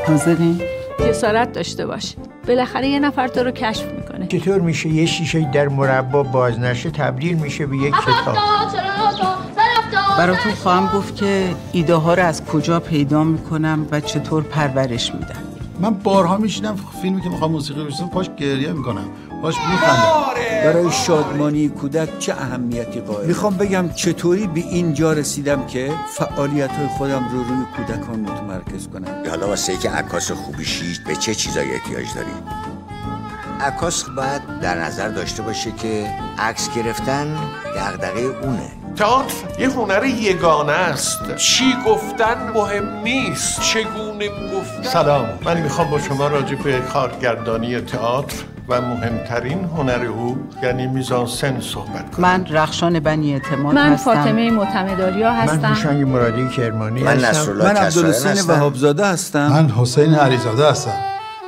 نازنین جسارت داشته باش، بالاخره یه نفر تو رو کشف میکنه. چطور میشه یه شیشه در مربا باز نشه تبدیل میشه به یک کتاب؟ براتون خواهم گفت که ایده ها رو از کجا پیدا میکنم و چطور پرورش میدم. من بارها میشینم فیلمی که میخوام موسیقی بشنوم پاش گریه میکنم، پاش میخندم. برای شادمانی کودک چه اهمیتی قائل؟ میخوام بگم چطوری به اینجا رسیدم که فعالیت‌های خودم رو روی کودکان متمرکز کنم. حالا واسه که عکاس خوبی شید به چه چیزایی احتیاج داری؟ عکاس باید در نظر داشته باشه که عکس گرفتن دغدغه اونه. تئاتر یه هنر یگانه است. چی گفتن مهم نیست، چگونه گفتن. سلام، من میخوام با شما راجع به کارگردانی تئاتر و مهمترین هنر او یعنی میزانسن صحبت کنم. من رخشان بنی اعتماد من هستم. فاطمه معتمداریا هستم. من هوشنگ مرادی کرمانی من هستم. نصرالله من کسرایان عبدالحسین هستم. وهابزاده هستم. من حسین علیزاده هستم.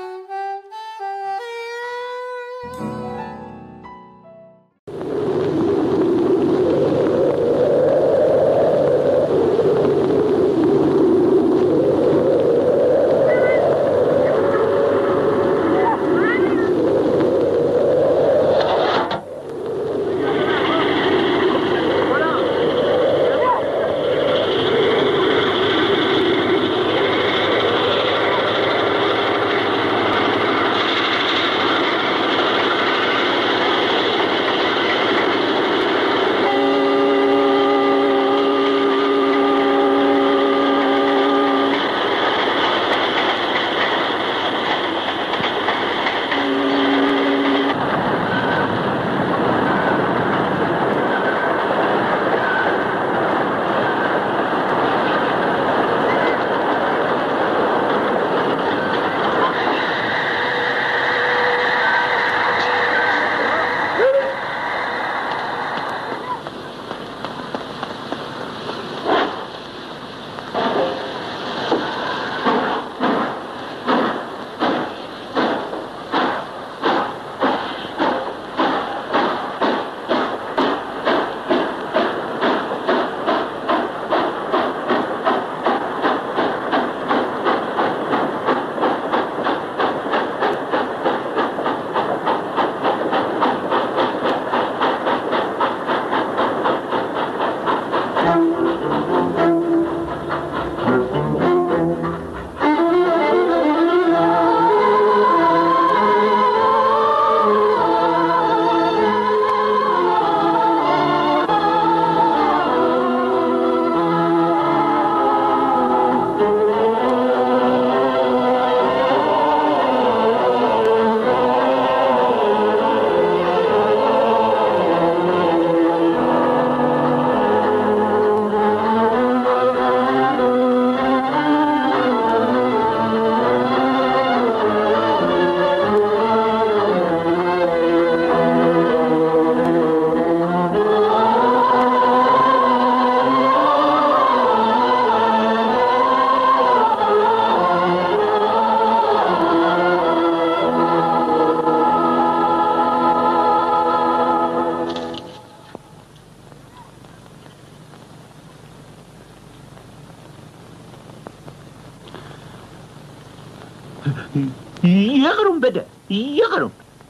یه قرون بده، یه قرون.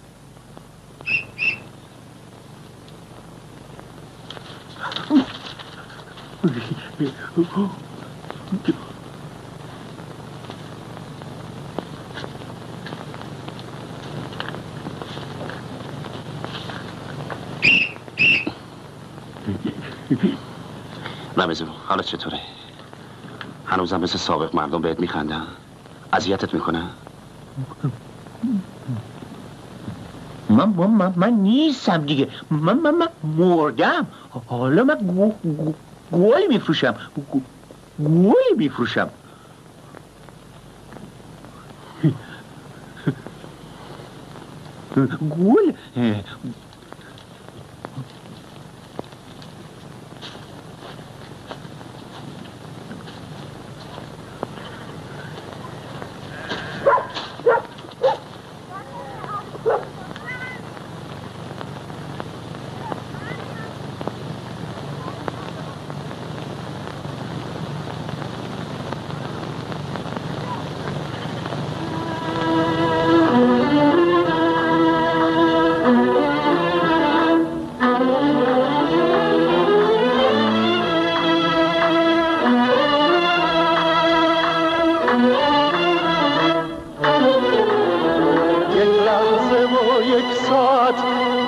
رمزو حالت چطوره؟ هنوزم مثل سابق مردم بهت میخندن؟ اذیتت میکنه؟ من نیستم دیگه. من مردم. حالا من گوی میفروشم. گوی میفروشم. گول.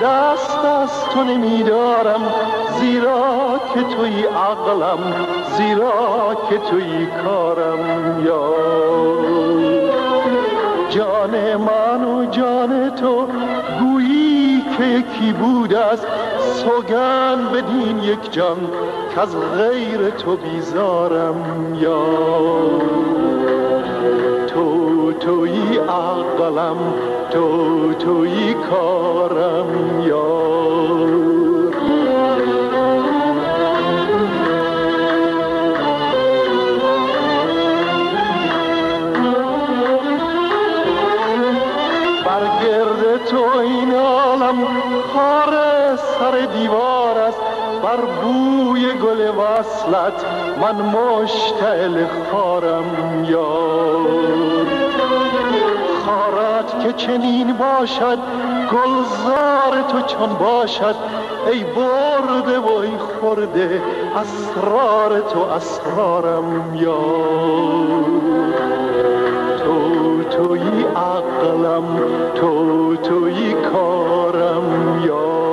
دست از تو نمیدارم، زیرا که توی عقلم، زیرا که توی کارم. یا جان من و جان تو گویی که یکی بود است، سوگند بدین یک جان که از غیر تو بیزارم. یا توی عقلم، توی کارم. یا برگرد تو این عالم خار سر دیوار است، بر بوی گل وصلت من مشتعل خارم. یار خارت که چنین باشد، گلزار تو چون باشد، ای برده و ای خورده اسرار تو اسرارم. یار توی عقلم، توی کارم. یار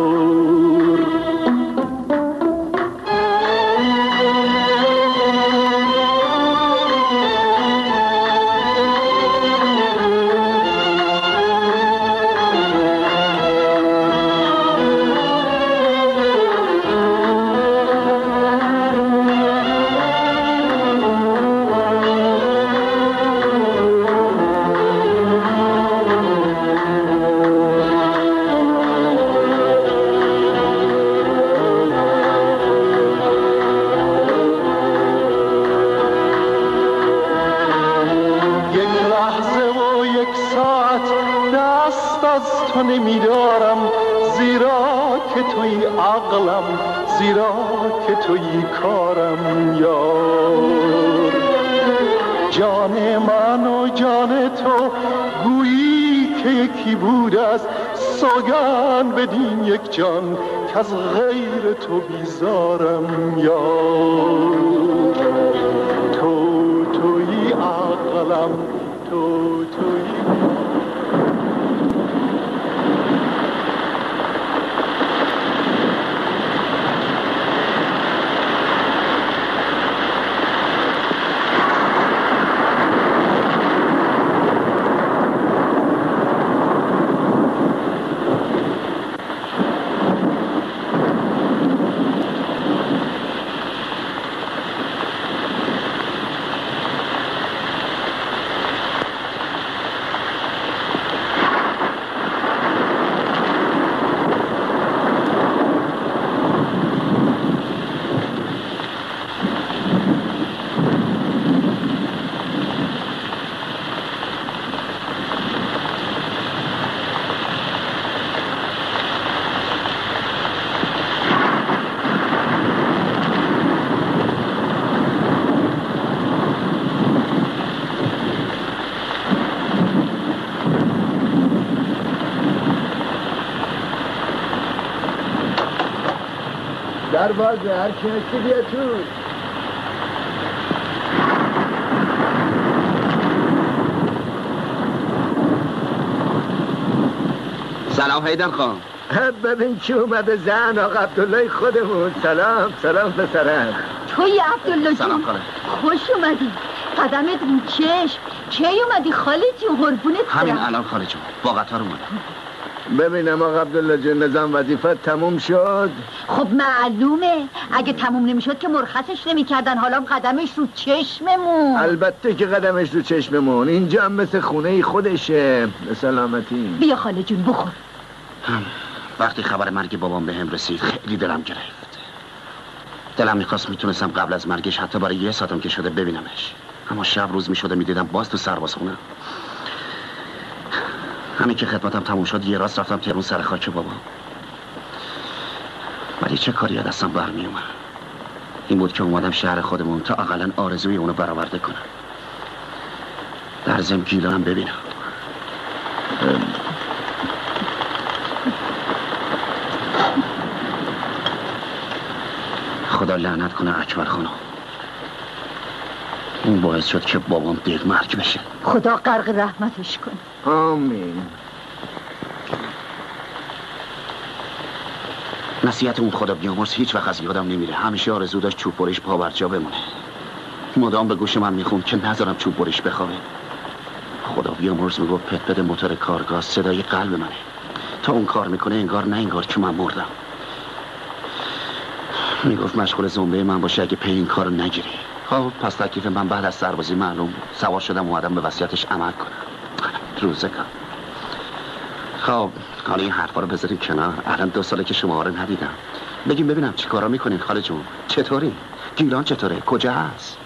نمیدارم، زیرا که توی عقلم، زیرا که توی کارم. یار جان من و جان تو گویی که یکی بود است، سوگند بدین یک جان که از غیر تو بیزارم. یار توی عقلم، توی در بازه، هر کی هستی بیا تو. سلام حیدر خان. ببین کی اومده، زن آقا عبدالله خودمون. سلام پسرم. توی عبدالله سلام جون، خاله. خوش اومدی. قدمت رو چشم. کی اومدی خاله جون؟ قربونت برم. همین الان خاله جون با قطار اومدم. ببینم آقا عبدالله جون، نظام وظیفت تموم شد؟ خب معلومه، اگه تموم نمیشد که مرخصش نمیکردن. حالا قدمش رو چشممون. البته که قدمش رو چشممون. اینجا هم مثل خونه خودشه. به سلامتی. بیا خاله جون بخور. وقتی خبر مرگ بابام به هم رسید خیلی دلم گرفت. دلم میخواست میتونستم قبل از مرگش حتی برای 1 ساعتم که شده ببینمش، اما شب روز میشده میدیدم باز تو سربازخونه. همین که خدمتم تموم شد یه راست رفتم تهران سر خاک بابا. ولی چه کاری دستم برمی اومد. این بود که اومدم شهر خودمون تا اقلا آرزوی اونو برآورده کنم. در ضمن گیلانم ببینم. خدا لعنت کنه اکبر خانو. این باعث شد که بابام دیر مرگ بشه. خدا غرق رحمتش کنه. آمین. نصیحت اون خدا بیامرز هیچ وقت از یادم نمیره. همیشه آرزو داشت چوب برش پا بر جا بمونه. مدام به گوش من میخوند که نذارم چوب برش بخوابه. خدا بیامرز میگفت پت پت موتور کارگاه صدای قلب منه. تا اون کار میکنه انگار نه انگار که من مردم. میگفت مشغول زنبه من باشه اگه پی این کارو نگیری. خب پس تکلیف من بعد از سربازی معلوم بود. سوار شدم اومدم به وصیتش عمل کنم. روزگار. خب حالا این حرفا رو بذاریم کنار. الان 2 ساله که شما رو ندیدم. بگیم ببینم چی کارا میکنین خاله جون؟ چطوری؟ گیلان چطوره؟ کجا هست؟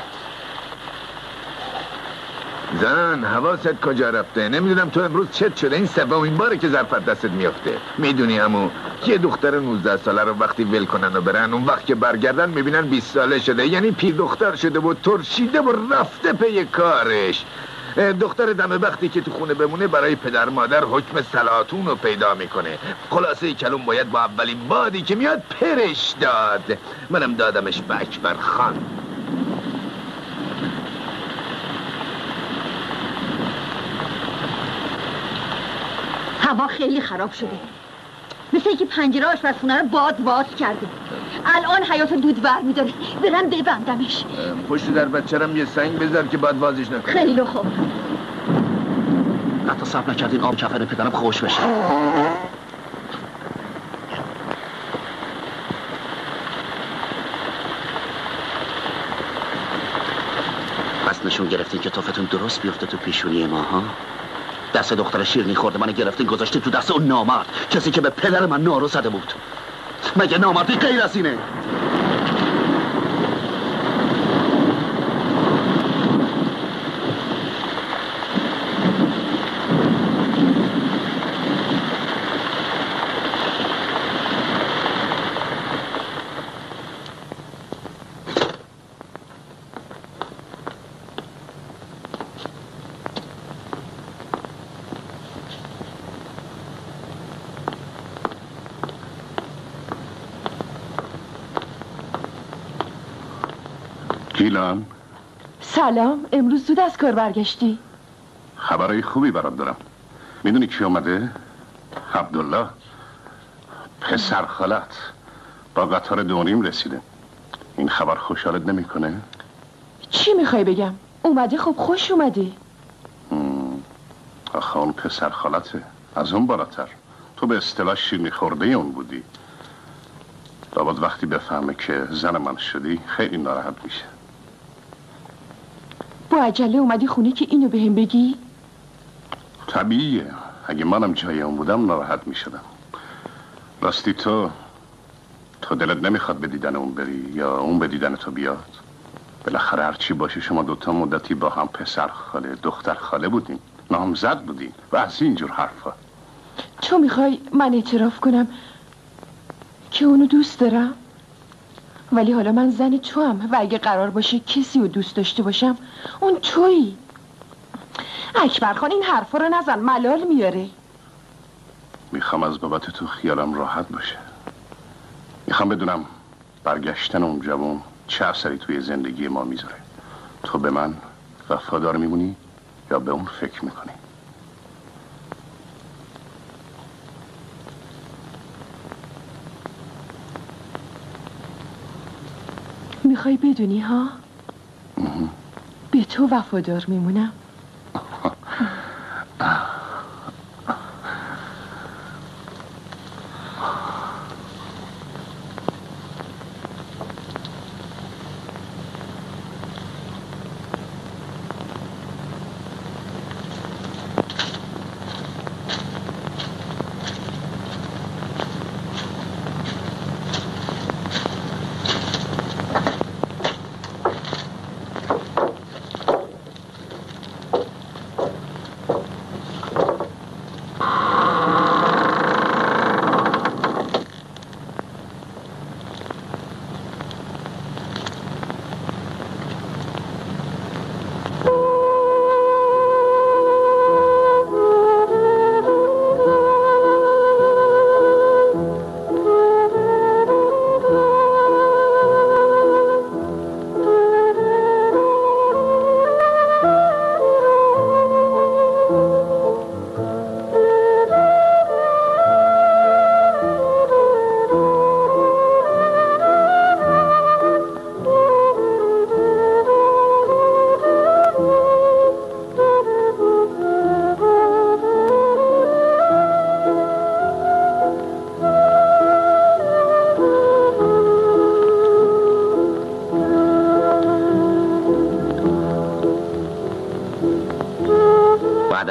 زن حواست کجا رفته؟ نمیدونم تو امروز چت شده. این 3مین باره که ظرفت دستت میافته. میدونی عمو یه دختر 19 ساله رو وقتی ول کنن و برن اون وقت که برگردن میبینن 20 ساله شده. یعنی پیر دختر شده و ترشیده و رفته پی کارش. دختر دم وقتی که تو خونه بمونه برای پدر مادر حکم سلاطون رو پیدا میکنه. خلاصه کلون باید با اولین بادی که میاد پرش داد. منم دادمش به اکبر خان. هوا خیلی خراب شده. مثل اینکه پنجره آشپزخونه رو باد باز کرده. الان حیاط دود ور میداره. برم ببندمش. پشت در بچه‌رم یه سنگ بذار که باد بازش نکنه. خیلی خوب. حتی صبر نکردین آب کفن پدرم خوش بشه. پس نشون گرفتین که توفتون درست بیفته تو پیشونی ما ها؟ دست دختر شیرینی خورده منو گرفتین گذاشتین تو دست اون نامرد، کسی که به پدر من نارو زده بود. مگه نامردی غیر از اینه؟ گیلان سلام، امروز زود از کار برگشتی؟ خبرای خوبی برات دارم. میدونی کی اومده؟ عبدالله پسر خالت با قطار 2.5 رسیده. این خبر خوشحالت نمیکنه؟ چی میخوای بگم؟ اومده خب خوش اومده. آخه اون پسر خالته از اون بالاتر. تو به اصطلاح شیرینی خورده اون بودی. لابد وقتی بفهمه که زن من شدی خیلی ناراحت میشه. با عجله اومدی خونه که اینو بهم بگی؟ طبیعیه، اگه منم جای اون بودم ناراحت میشدم. راستی تو دلت نمیخواد به دیدن اون بری یا اون به دیدن تو بیاد؟ بالاخره هرچی باشه شما دوتا مدتی با هم پسر خاله دختر خاله بودین، نامزد بودین و از اینجور حرفا. تو میخوای من اعتراف کنم که اونو دوست دارم؟ ولی حالا من زن توام و اگه قرار باشه کسی رو دوست داشته باشم اون تویی. اکبر خان این حرفا رو نزن، ملال میاره. میخوام از بابت تو خیالم راحت باشه. میخوام بدونم برگشتن اون جوان چه اثری توی زندگی ما میذاره. تو به من وفادار میمونی یا به اون فکر میکنی؟ میخوای بدونی ها؟ به تو وفادار میمونم.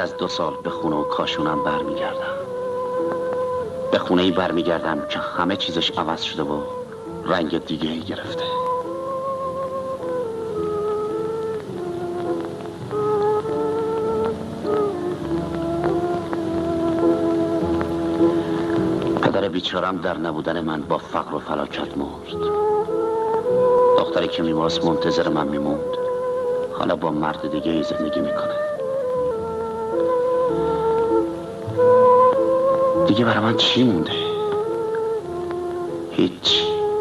از 2 سال به خونه و کاشونم برمیگردم. به خونه ای برمیگردم که همه چیزش عوض شده و رنگ دیگه ای گرفته. پدر بیچارم در نبودن من با فقر و فلاکت مرد. دختری که میماست منتظر من میموند، حالا با مرد دیگه ای زندگی میکنه. دیگه برای من چی مونده؟ هیچ.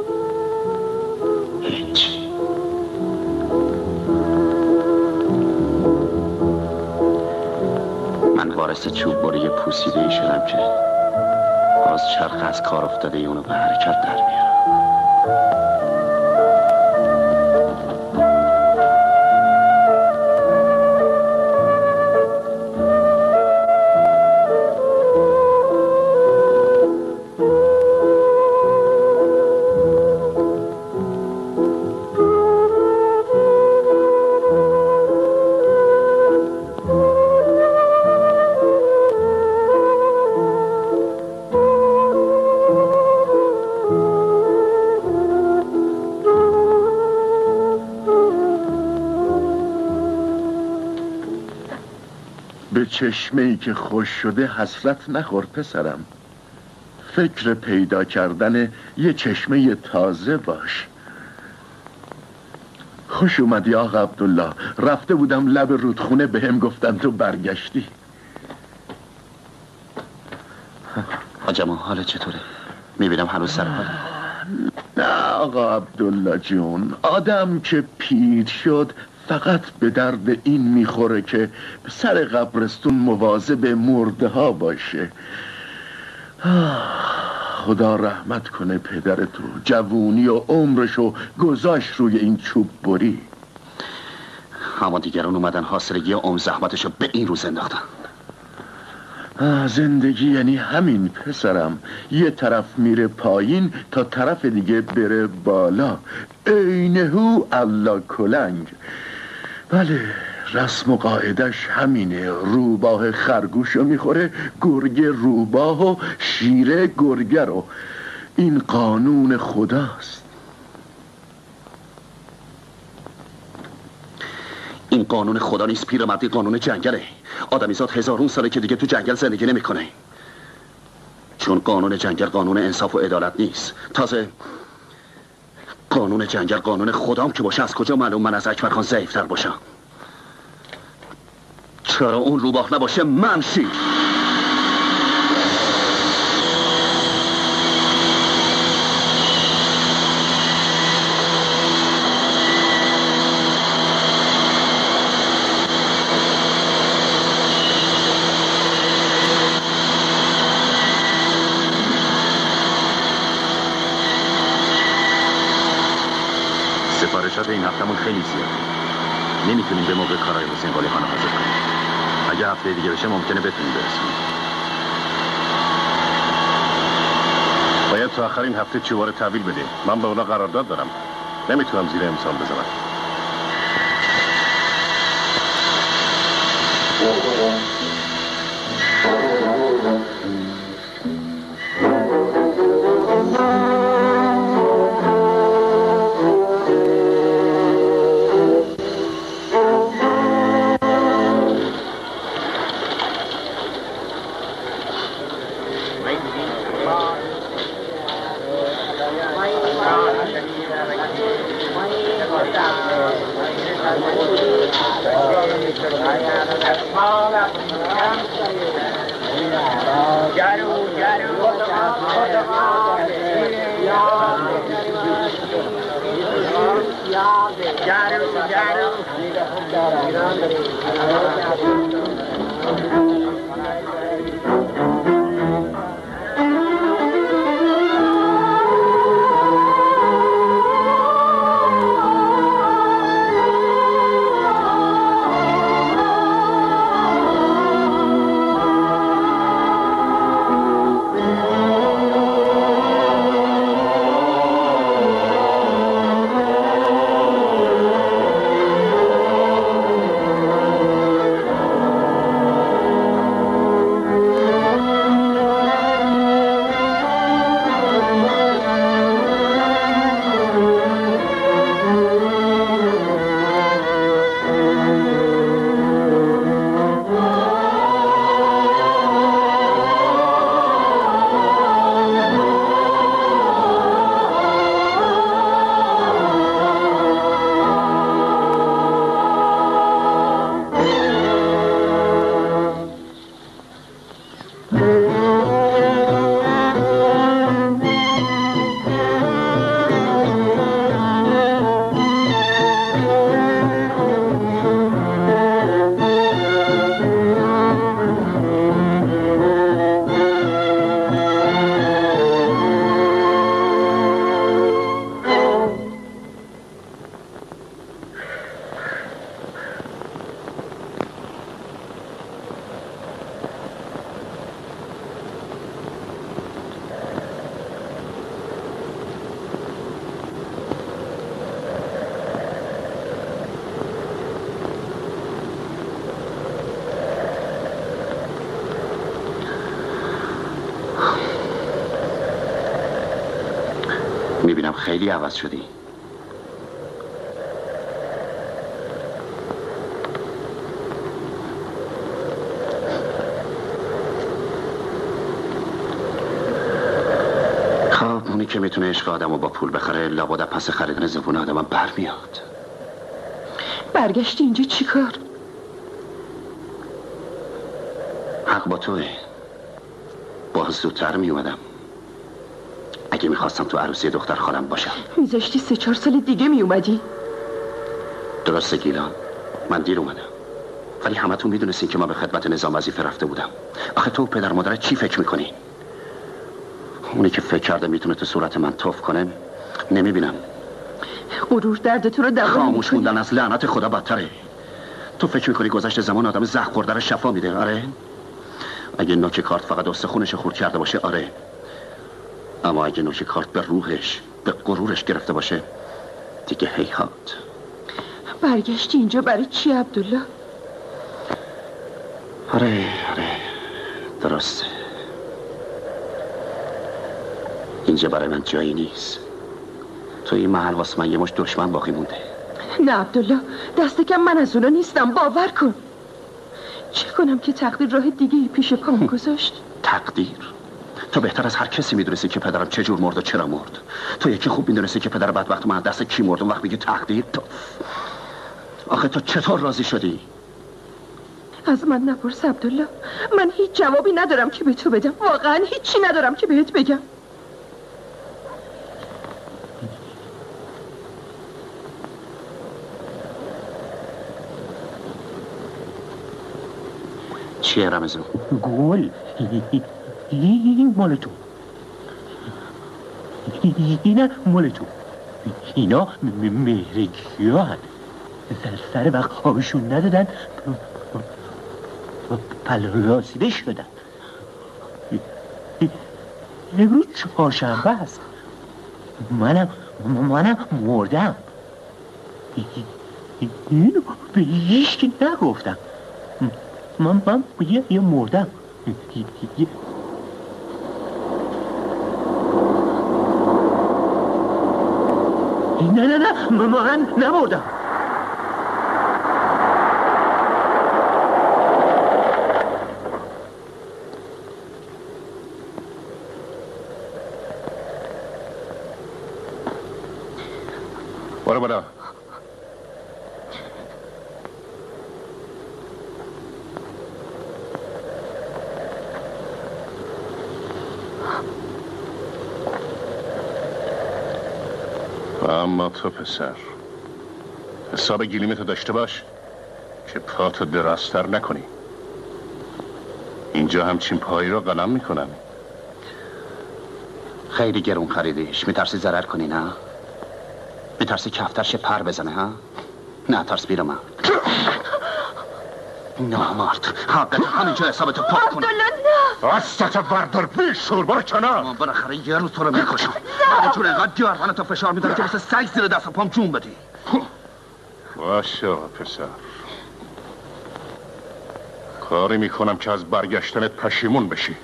من وارث چوب بری پوسیده ای شدم که باز چرخ از کار افتاده ای اونو به حرکت در میارم. چشمه‌ای که خوش شده حسرت نخور پسرم. فکر پیدا کردن یه چشمه تازه باش. خوش اومدی آقا عبدالله. رفته بودم لب رودخونه بهم گفتن تو برگشتی. آجا حال چطوره؟ میبینم هنوز سر حاله. نه آقا عبدالله جون، آدم که پیر شد فقط به درد این میخوره که سر قبرستون مواظب مرده ها باشه. خدا رحمت کنه پدرتو، جوونی و عمرشو گذاشت روی این چوب بری. اما دیگران اومدن حاصلگی عمر زحمتشو به این روز انداختن. زندگی یعنی همین پسرم، یه طرف میره پایین تا طرف دیگه بره بالا. عینهو الله کلنگ. بله رسم و قاعدش همینه. روباه خرگوشو میخوره، گرگ روباه و شیر گرگه رو. این قانون خداست. این قانون خدا نیست پیرمردی، قانون جنگله. آدمیزاد هزارون ساله که دیگه تو جنگل زندگی نمیکنه. چون قانون جنگل قانون انصاف و عدالت نیست. تازه قانون جنگل قانون خدام که باشه، از کجا معلوم من از اکبر خان ضعیف‌تر باشم؟ چرا اون روباه نباشه من شیر؟ سفارشات این هفتمون خیلی زیاده. نمیتونیم به موقع کارهای حسین قلی خانه حاضر کنیم. اگه هفته دیگه بشه ممکنه بتونیم برسیم. باید تا آخرین هفته چوبار تحویل بدیم. من با اونا قرارداد دارم. نمیتونم زیر امسال بزنم. میبینم خیلی عوض شدی. خب اونی که میتونه عشق آدمو با پول بخره لابد پس خریدن زبون آدم برمیاد. برگشتی اینجا چی کار؟ حق با توه. باز زودتر میومدم اگه میخواستم تو عروسی دختر خالم باشم. میذاشتی 3-4 سال دیگه میومدی؟ درسته گیلان، من دیر اومدم، ولی همتون میدونستین که ما به خدمت نظام وظیفه رفته بودم. آخه تو پدر مادرت چی فکر میکنی؟ اونی که فکر کرده میتونه تو صورت من توف کنه نمیبینم. غرور درد تو رو دوام خاموش موندن از لعنت خدا بدتره. تو فکر میکنی گذشت زمان آدم زخم خورده رو شفا میده؟ آره. اگه نوک کارت فقط استخونش خورد کرده باشه آره، اما اگه نوک کارت به روحش به غرورش گرفته باشه دیگه هیهات. برگشتی اینجا برای چی عبدالله؟ آره درسته، اینجا برای من جایی نیست. تو این محل واسه من یه مش دشمن باقی مونده. نه عبدالله، دست کم من از اونا نیستم، باور کن. چه کنم که تقدیر راه دیگه پیش پام گذاشت؟ تقدیر؟ تو بهتر از هر کسی میدونستی که پدرم چجور مرد و چرا مرد. تو یکی خوب میدونستی که پدر بدبخت من دست کی مرد، اون وقت میگی تقدیر؟ تو آخه تو چطور راضی شدی؟ از من نپرس عبدالله، من هیچ جوابی ندارم که به تو بدم، واقعا هیچی ندارم که بهت بگم. چیه رمزو؟ گل این مال تو، این مال تو، اینا مهرگیان سر وقت آبشون ندادن پلاسیده شدن. امروز چهارشنبه است، منم مردم. اینو به هیچکی نگفتم. من یه مردم. نه من نمردم. برو اما تو پسر حساب گلیمتو داشته باش که پاتو دراستر نکنی. اینجا همچین پایی رو قلم میکنن. خیلی گرون خریدیش، میترسی ضرر کنی نه؟ میترسی کفترش پر بزنه ها؟ نه ترس بیرم من. نه مرد حقت همینجا حسابتو پاک کن. عبدالله نه، دستتو بردار بیشور، برو کنار. من بالاخره یه روز تو رو میکشم. بعد چون اینقدر گردنتو فشار میدم که مثل سگ زیر دست و پام جون بدی. باشه پسر، کاری میکنم که از برگشتنت پشیمون بشی.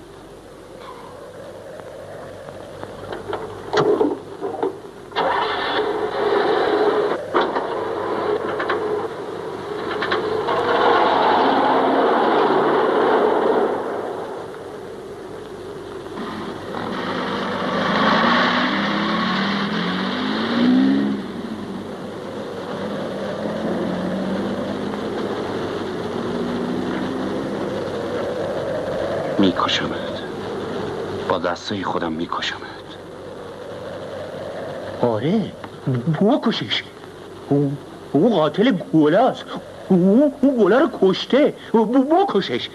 میکشمت، با دستای خودم میکشمت. آره بکشش، او قاتل گلاست، او گلا رو کشته، بکشش.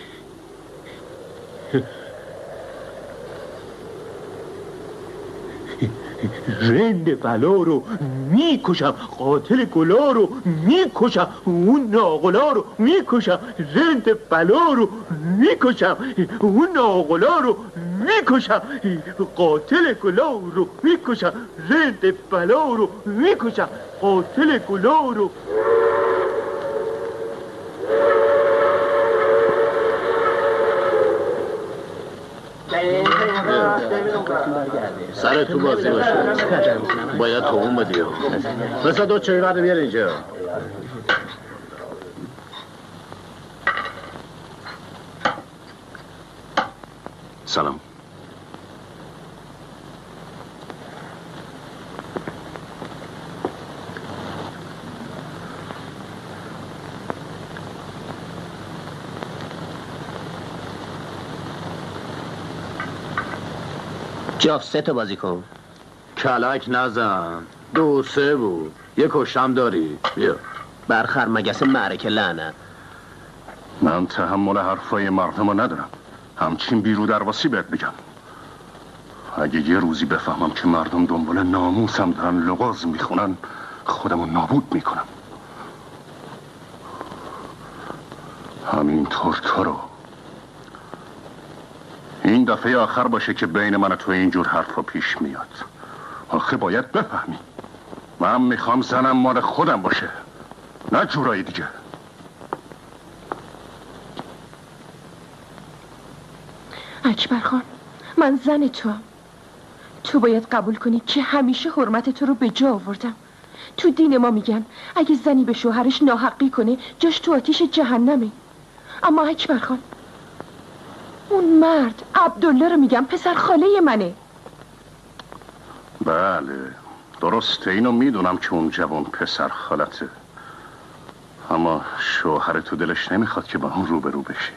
رند بلا رو میکشم، قاتل گلا رو میکشم، اون ناقلا رو میکشم، رند بلا رو میکشم، اون ناقلا رو میکشم، قاتل گلا رو میکشم، رند بلا رو میکشم، قاتل گلا رو. سر تو بازی باشه. باید تو اون بدی. مثلا دو چایی بعد بیار اینجا. سلام. جاف 3 تا بازی کن. کلک نزن. 2 3 بود. یه کشتم داری. بیا. برخر مگس معرکه لعنت. من تحمل حرفای مردمو ندارم. همچین بیرو درواسی بهت بگم. اگه یه روزی بفهمم که مردم دنبال ناموسم دارن لغاز میخونن خودمو نابود میکنم. همینطور تو رو. این دفعه آخر باشه که بین من و تو اینجور حرفا پیش میاد. آخه باید بفهمی من میخوام زنم مال خودم باشه، نه جورایی دیگه. اکبر خان، من زن تو باید قبول کنی که همیشه حرمت تو رو به جا آوردم. تو دین ما میگن اگه زنی به شوهرش ناحقی کنه جاش تو آتیش جهنمه. اما اکبر خان، اون مرد عبدالله رو میگم پسر خاله منه. بله درسته، اینو میدونم که اون جوان پسر خالته، اما شوهر تو دلش نمیخواد که با اون روبرو بشی.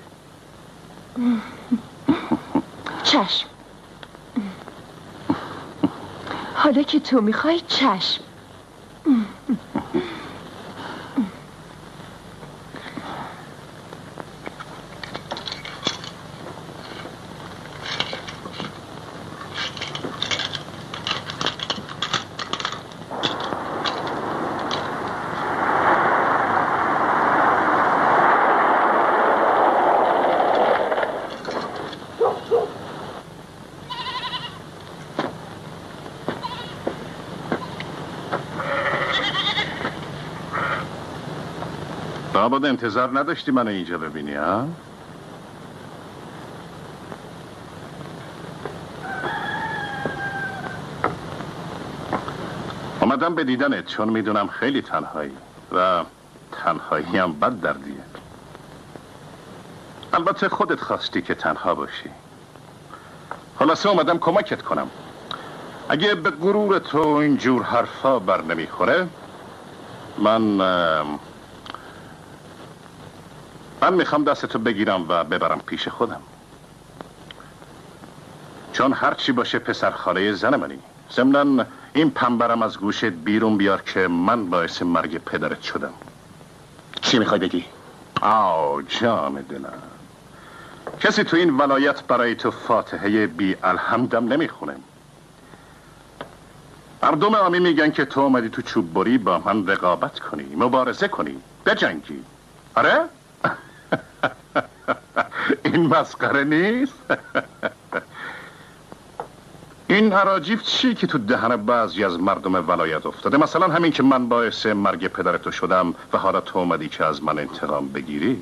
چشم. حالا که تو میخوای چشم. لابد انتظار نداشتی منو اینجا ببینی ها؟ اومدم به دیدنت چون میدونم خیلی تنهایی و تنهایی هم بد دردیه. البته خودت خواستی که تنها باشی. خلاصه اومدم کمکت کنم. اگه به غرور تو اینجور حرفا بر نمیخوره من میخوام دستتو بگیرم و ببرم پیش خودم، چون هرچی باشه پسر خاله زن منی. ضمناً این پنبرم از گوشت بیرون بیار که من باعث مرگ پدرت شدم. چی میخوای بگی؟ جان دلم، کسی تو این ولایت برای تو فاتحه بی الحمدم نمیخونه. مردم عامی میگن که تو اومدی تو چوب بری با من رقابت کنی، مبارزه کنی، بجنگی. آره؟ این مسخره نیست؟ این اراجیف چی که تو دهن بعضی از مردم ولایت افتاده؟ مثلا همین که من باعث مرگ پدرتو شدم و حالا تو اومدی که از من انتقام بگیری.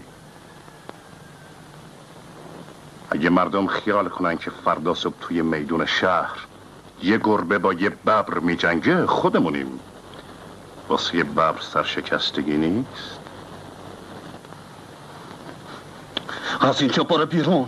اگه مردم خیال کنن که فردا صبح توی میدون شهر یه گربه با یه ببر می جنگه، خودمونیم. واسه یه ببر سرشکستگی نیست. از اینجا برو بیرون.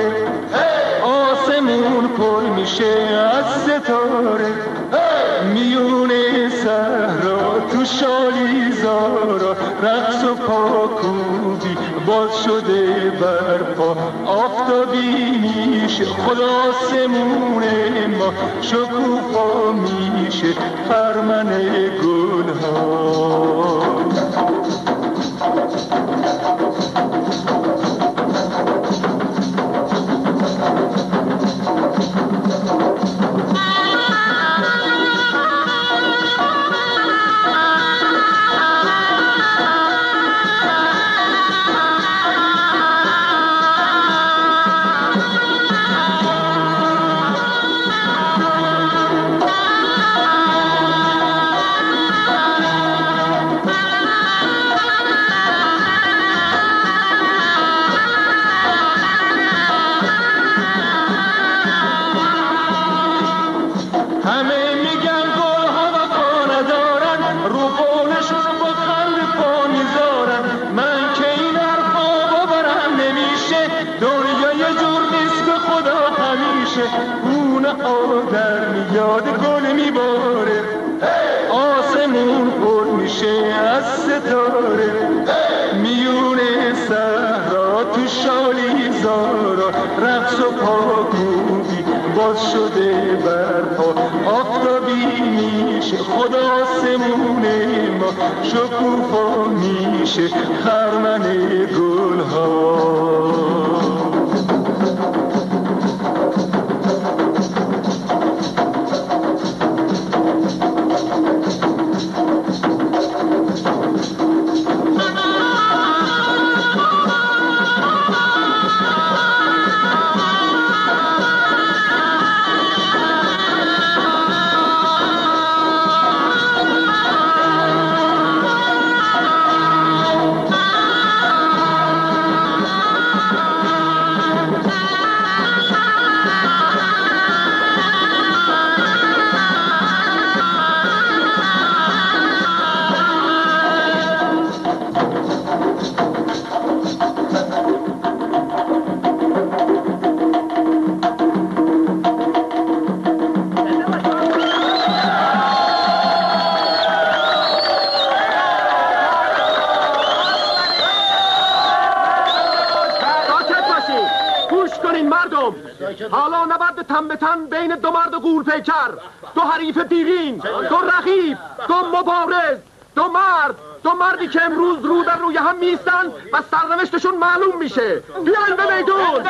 آسمون پر میشه از ستاره میون صحرا تو شالیزارا رقص و پاکوبی باز شده برپا آفتابی میشه خود آسمون ما شکوفا میشه خرمن گلها در میاد گل میباره آسمون پر میشه از ستاره میون صحرا تو شالیزارا رقص و پاکوبی باز شده برپا آفتابی میشه خود آسمون ما شکوفا میشه خرمن گلها حالا نبرد تن به تن بین دو مرد و گول پیکر، دو حریف دیرین، دو رقیب، دو مبارز، دو مردی که امروز رو در روی هم میستن و سرنوشتشون معلوم میشه. بیاین به میدون.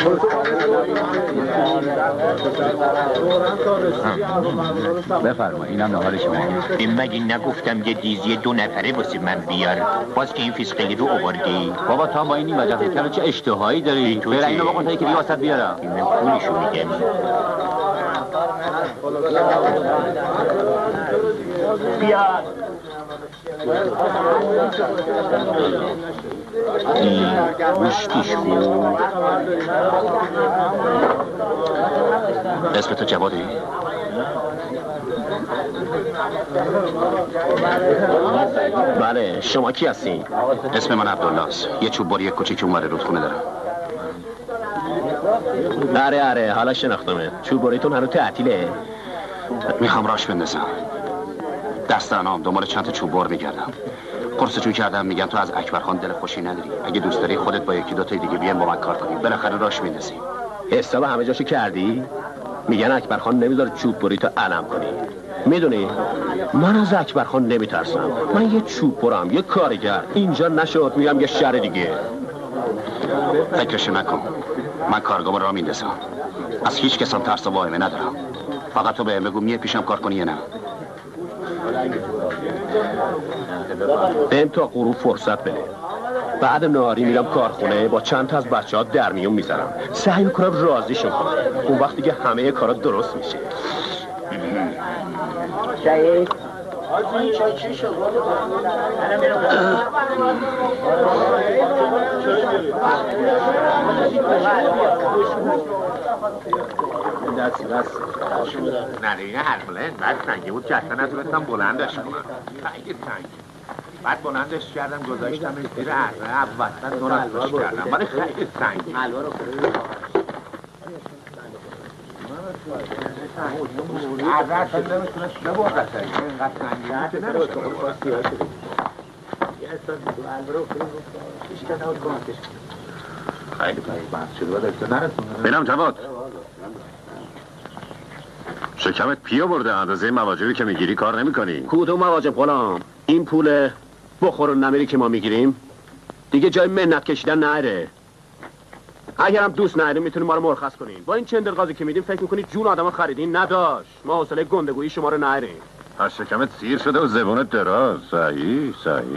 بفرما اینم نهار شما. این مگه نگفتم یه دیزی 2 نفره واسه من بیار؟ باز که این فیسقلی رو آوردی. بابا تا با این وجه فکر چه اشتهایی داری؟ برای اینو بقول تا که دیگه واسط بیارم. من پولشو میگم. بیا. گوشتیش خوب. اسم تو جوادی؟ بله، شما کی هستی؟ اسم من عبدالله است. یه چوب باری کوچیک اونور رودخونه دارم. آره حالا شناختمه. چوب باریتون هنوز تعطیله؟ میخوام راش بندازم. دستانام دنبال چند تا چوب بار میگردم. قرصشون کردم میگن تو از اکبرخان دل خوشی نداری. اگه دوست داری خودت با 1-2 تا دیگه بیان با من کار کنی. بالاخره راش میندازی. حساب همه جاشو کردی؟ میگن اکبرخان نمیذاره چوب بری تو علم کنی. میدونی من از اکبرخان نمیترسم. من یه چوب برم، یه کارگر. اینجا نشد میگم یه شهر دیگه. فکرشو نکن. من کارگاه را میندازم. از هیچ کسام ترس و واهمه ندارم. فقط تو بهم بگو میای پیشم کار کنی یا نه. بهم تا غروب فرصت بده. بعد نهاری میرم کارخونه با چند تا از بچه‌ها در میون میذارم. سعی میکنم راضیشون کنم. اون وقت دیگه همه کارا درست میشه. چای چی شد؟ نه دیگه حرفله بعد سنگی بود که اصلا نتونستم بلندش کنم. خیلی سنگی. بعد بلندش کردم گذاشتم زیر اره وسط دونستش کردم. ولی خیلی سنگی. حلوا رو عرض نمیتونست ببردش. اینقدر سنگی نمیشه. خیلی بحث شده. بینم جواد. شکمت پیو برده. اندازه مواجبی که میگیری کار نمی کنی. کدوم مواجب غلام؟ این پول بخور و نمیری که ما میگیریم دیگه جای منت کشیدن نره. اگرم دوست نداریم میتونیم ما رو مرخص کنین. با این چندرغازی که میدیم فکر میکنید جون آدم خریدین؟ نداشت. ما حوصله گندگویی شما رو نریم. از شکمت سیر شده و زبونت دراز. صحیح.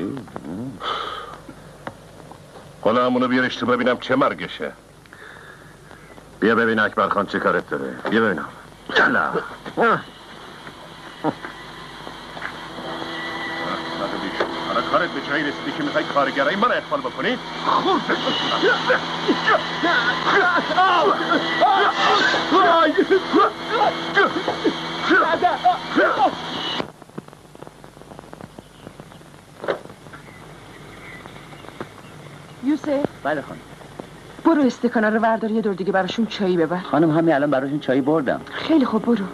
حالا همونو بیارش تو ببینم چه مرگشه. بیا ببین اکبرخان چه کارت داره. بیا ببینم. چلا حالا کارت به جایی رسیدی که میخوای کارگرای من اخفال بکنی؟ یوسف؟ بله خانم. برو استکانا رو وردار یه دور دیگه براشون چایی ببر. خانم همین الان براشون چایی بردم. خیلی خوب برو.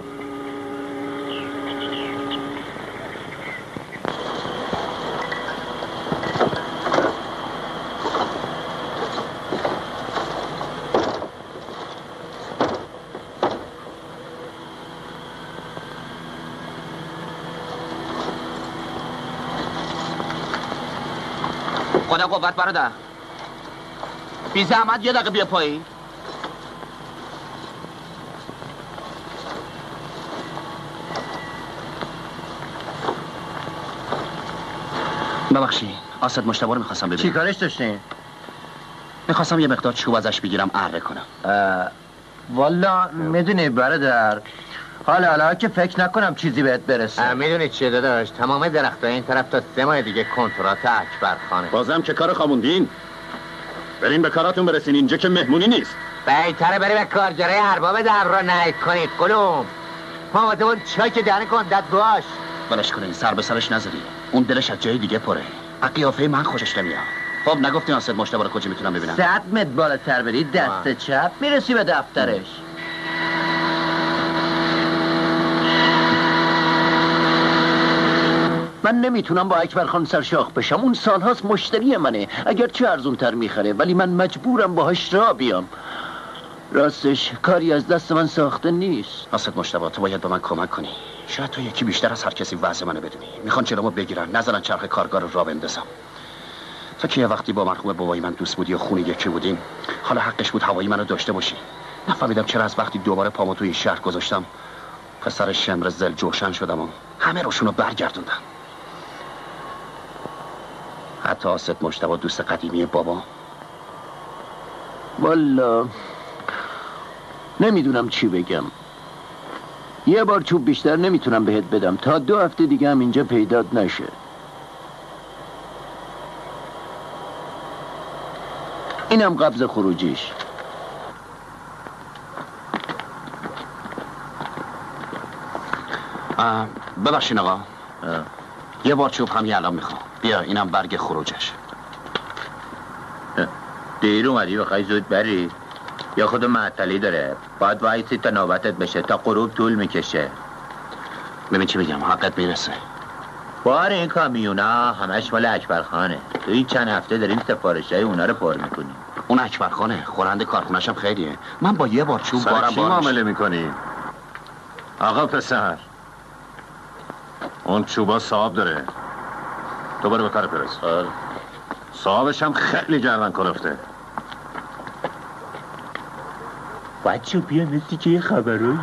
خدا قوت برادر. بی زحمت یه دقیقه بیا پایین. ببخشید آسد مشتبه رو میخواستم ببینم. چی کارش داشتین؟ میخواستم یه مقدار چوب ازش بگیرم اره کنم. والا میدونی برادر حالا که فکر نکنم چیزی بهت برسه. میدونی چیه داداش؟ تمام درخت‌ها این طرف تا 3 ماه دیگه کنترات اکبرخانه. بازم که کار خاموندین؟ برین به کاراتون برسین. اینجا که مهمونی نیست. بهتره بری به کارگرای ارباب دبرا نهید کنید. قلوم ماماده اون چای که دهن کندت باش. بلش کنین سر به سرش نذاری. اون دلش از جای دیگه پره. قیافه من خوشش نمیاد. خب نگفتین آسد مشتبه رو کجا میتونم ببینم؟ 100 متر بالاتر بری دست چپ میرسی به دفترش. من نمیتونم با اکبرخان سرشاخ بشم. اون سالهاست مشتری منه. اگر چه ارزون تر میخره ولی من مجبورم باهاش را بیام. راستش کاری از دست من ساخته نیست. آسد مشتبه تو باید به من کمک کنی. شاید تو یکی بیشتر از هر کسی وضع منو بدونی. میخوان جلومو بگیرن نزنن چرخ کارگاه رو راه بندازم. تو که یه وقتی با مرحوم بابای من دوست بودی و خونه یکی بودیم، حالا حقش بود هوایی منو داشته باشی. نفهمیدم چرا از وقتی دوباره پامو توی شهر گذاشتم پسر شمر زل جوشن شدم و همه روشونو برگردوندم. حتی آست مجتبی دوست قدیمی بابا. والا نمیدونم چی بگم. یه بار چوب بیشتر نمیتونم بهت بدم تا 2 هفته دیگه هم اینجا پیدات نشه. اینم قبض خروجیش. ببخشین آقا، یه بار چوب هم الان میخوام. بیا اینم برگ خروجش. دیر اومدی بخوای زود بری؟ یا خود معطلی داره، باید وایسی تا نوبتت بشه، تا غروب طول میکشه. ببین چی میگم، حقت میرسه. بار این کامیونا همش مال اکبرخانه. تو این چند هفته داریم سفارشای اونا رو پر میکنیم. اون اکبرخانه خورنده کارخونه‌ش هم خیلیه. من با یه بار چوب بارم چی معامله میکنی؟ آقا پسر، اون چوبا صاحب داره، تو برو به کار پرس. صاحبش هم خیلی گردن کلفته. بچه بیا نسی که یه خبراییه.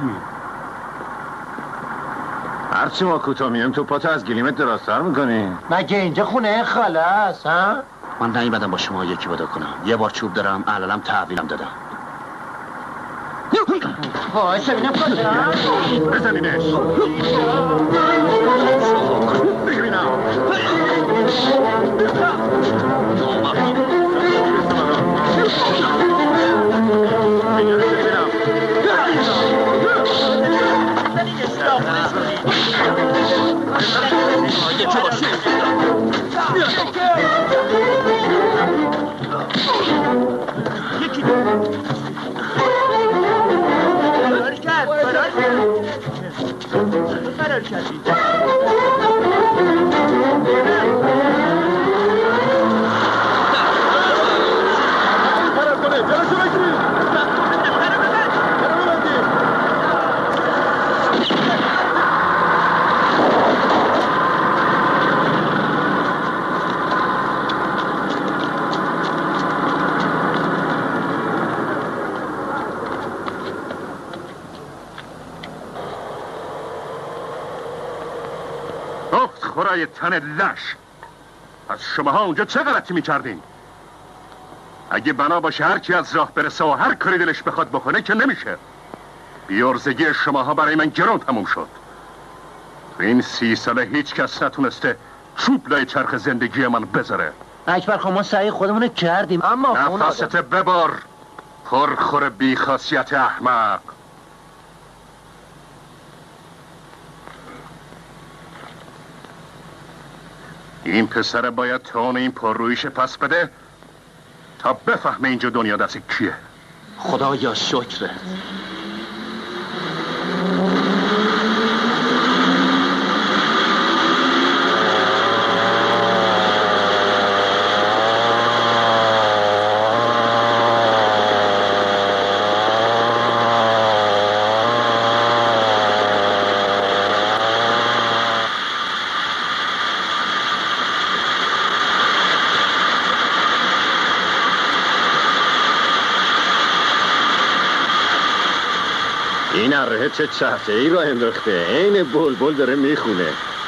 هرچی ما کوتا میم تو پاتو از گلیمت درازتر میکنی. مگه اینجا خونه خاله است ها؟ من نیومدم با شما یکی بدا کنم. یه بار چوب دارم، علالم تحویلم دادم. وای ببینم کجا بزنینش. ببینم. خورای تن لش، از شماها اونجا چه غلطی میکردین؟ اگه بنا باشه هر کی از راه برسه و هر کاری دلش بخواد بکنه که نمیشه. بیارزگی شماها برای من گران تموم شد. این 30 ساله هیچ کس نتونسته چوب لای چرخ زندگی من بذاره. اکبر خان ما سعی خودمون کردیم اما نفست ببار پرخور بی خاصیت احمق. این پسر باید تون این پررویش پس بده تا بفهمه اینجا دنیا دست کیه. خدایا شکره. این اره چه چهته ای را انداخته، این بلبل داره میخونه.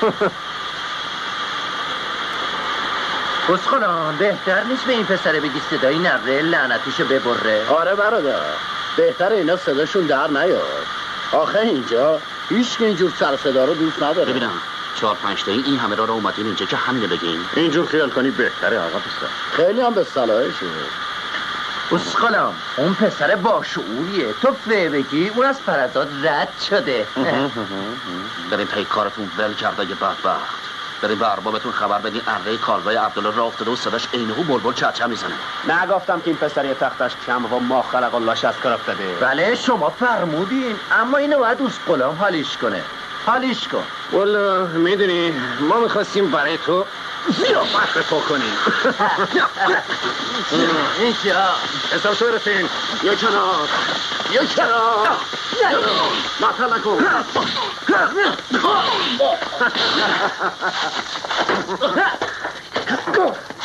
بسخونان بهتر نیست به این پسره بگی صدای نره لعنتیشو ببره؟ آره برادر، بهتر اینا صداشون در نیاد. آخه اینجا هیچ که اینجور سر صدا رو دوست نداره. ببینم 4-5 تا این همه را اومدین اینجا که همینه بگین. اینجور خیال کنی بهتره آقا پسر. خیلی هم به صلاحشه. بسخونان اون پسر باشعوریه، تو بگی اون از فرزاد رد شده. بریم پی کارتون ول کرده یه بدبخت. بریم به اربابتون خبر بدین اره کالوای عبدالله راه افتاده و صداش عینه‌هو بلبل چهچه میزنه. نگفتم که این پسر یه تختش کم و ما خلق الله از کار افتاده. بله شما فرمودین، اما اینو باید اسقلام حالیش کنه. حالیش کن. والا میدونی ما میخواستیم برای تو زیافت به تو کنیم. اینجا حساب شو رسین. یا کنار یا کنار مطل نکن.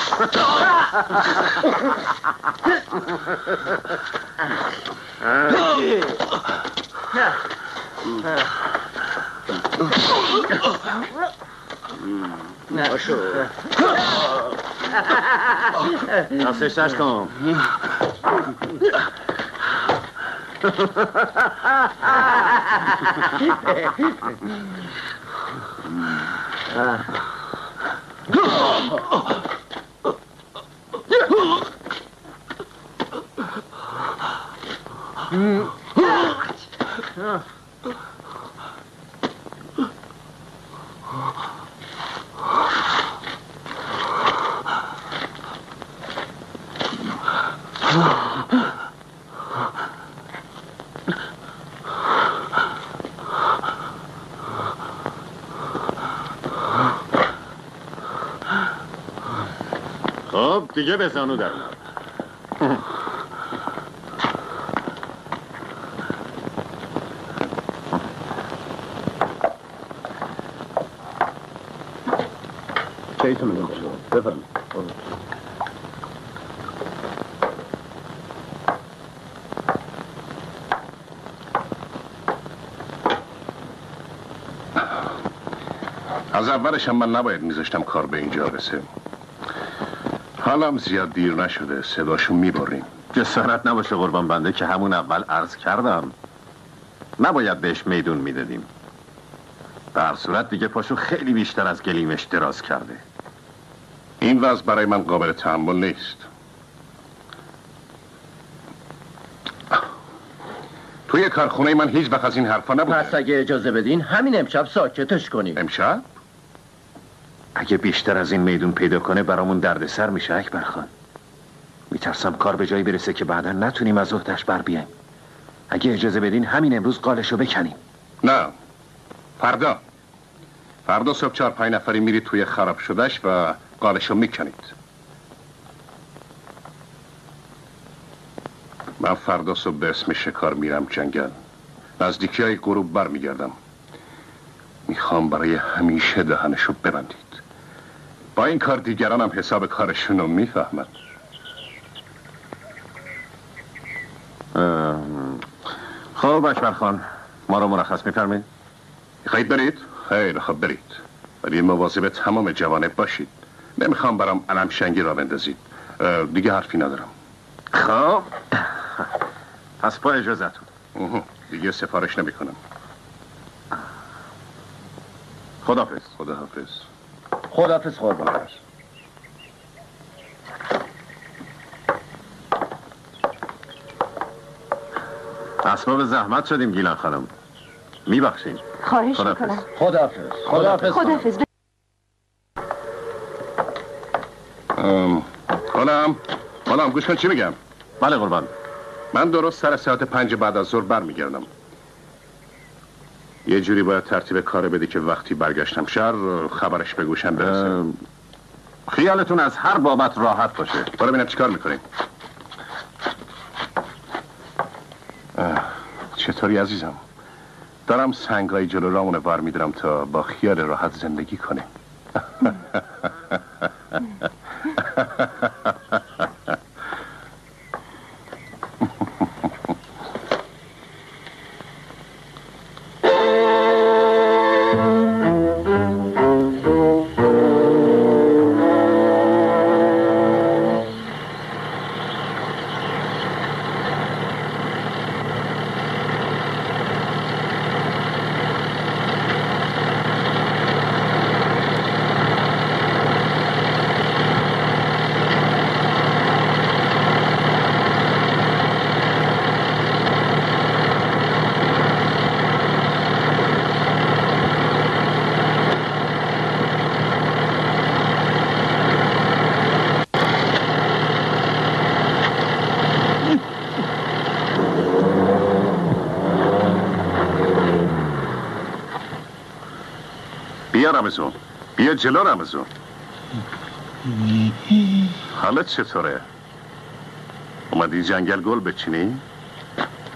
نشو دستش کن. خب دیگه به زانو در چایتون رو بفرمایید. از اولش هم من نباید میذاشتم کار به اینجا رسه. حالم زیاد دیر نشده، صداشو میبریم. جسارت نباشه قربان بنده که همون اول عرض کردم نباید بهش میدون میدادیم. در صورت دیگه پاشو خیلی بیشتر از گلیمش دراز کرده. این وضع برای من قابل تحمل نیست. توی کارخونه من هیچ وقت از این حرفا نبوده. پس اگه اجازه بدین همین امشب ساکتش کنیم. امشب؟ اگه بیشتر از این میدون پیدا کنه برامون دردسر میشه اکبر خان. میترسم کار به جایی برسه که بعدا نتونیم از عهده‌اش بر بیایم. اگه اجازه بدین همین امروز قالشو بکنیم. نه، فردا صبح 4-5 نفری میرید توی خراب شدهش و قالشو میکنید. من فردا صبح به اسم شکار میرم جنگل. نزدیکی های غروب بر میگردم. میخوام برای همیشه دهنشو ببندید. با این کار دیگران هم حساب کارشونو میفهمن. خب اکبر خان ما رو مرخص میفرمایید؟ میخواید برید؟ خیلی خب برید، ولی مواظب تمام جوانب باشید. نمیخوام برام علم شنگی را بندازید. دیگه حرفی ندارم. خب پس با اجازتون دیگه سفارش نمیکنم. خداحافظ. خداحافظ. خداحافظ قربان. اسباب زحمت شدیم گیلان خانم، میبخشیم. خواهش میکنم. خداحافظ. خداحافظ. حالا گوش کن چی میگم. بله قربان. من درست سر ساعت 5 بعد از ظهر برمیگردم. یه جوری باید ترتیب کار بدی که وقتی برگشتم شهر خبرش به گوشم برسه. خیالتون از هر بابت راحت باشه. برو ببینم چیکار میکنیم. چطوری عزیزم؟ دارم سنگای جلو رامونه بر میدارم تا با خیال راحت زندگی کنیم. بیا رمزون، بیا جلو رمزون. حالت چطوره؟ اومدی جنگل گل بچینی؟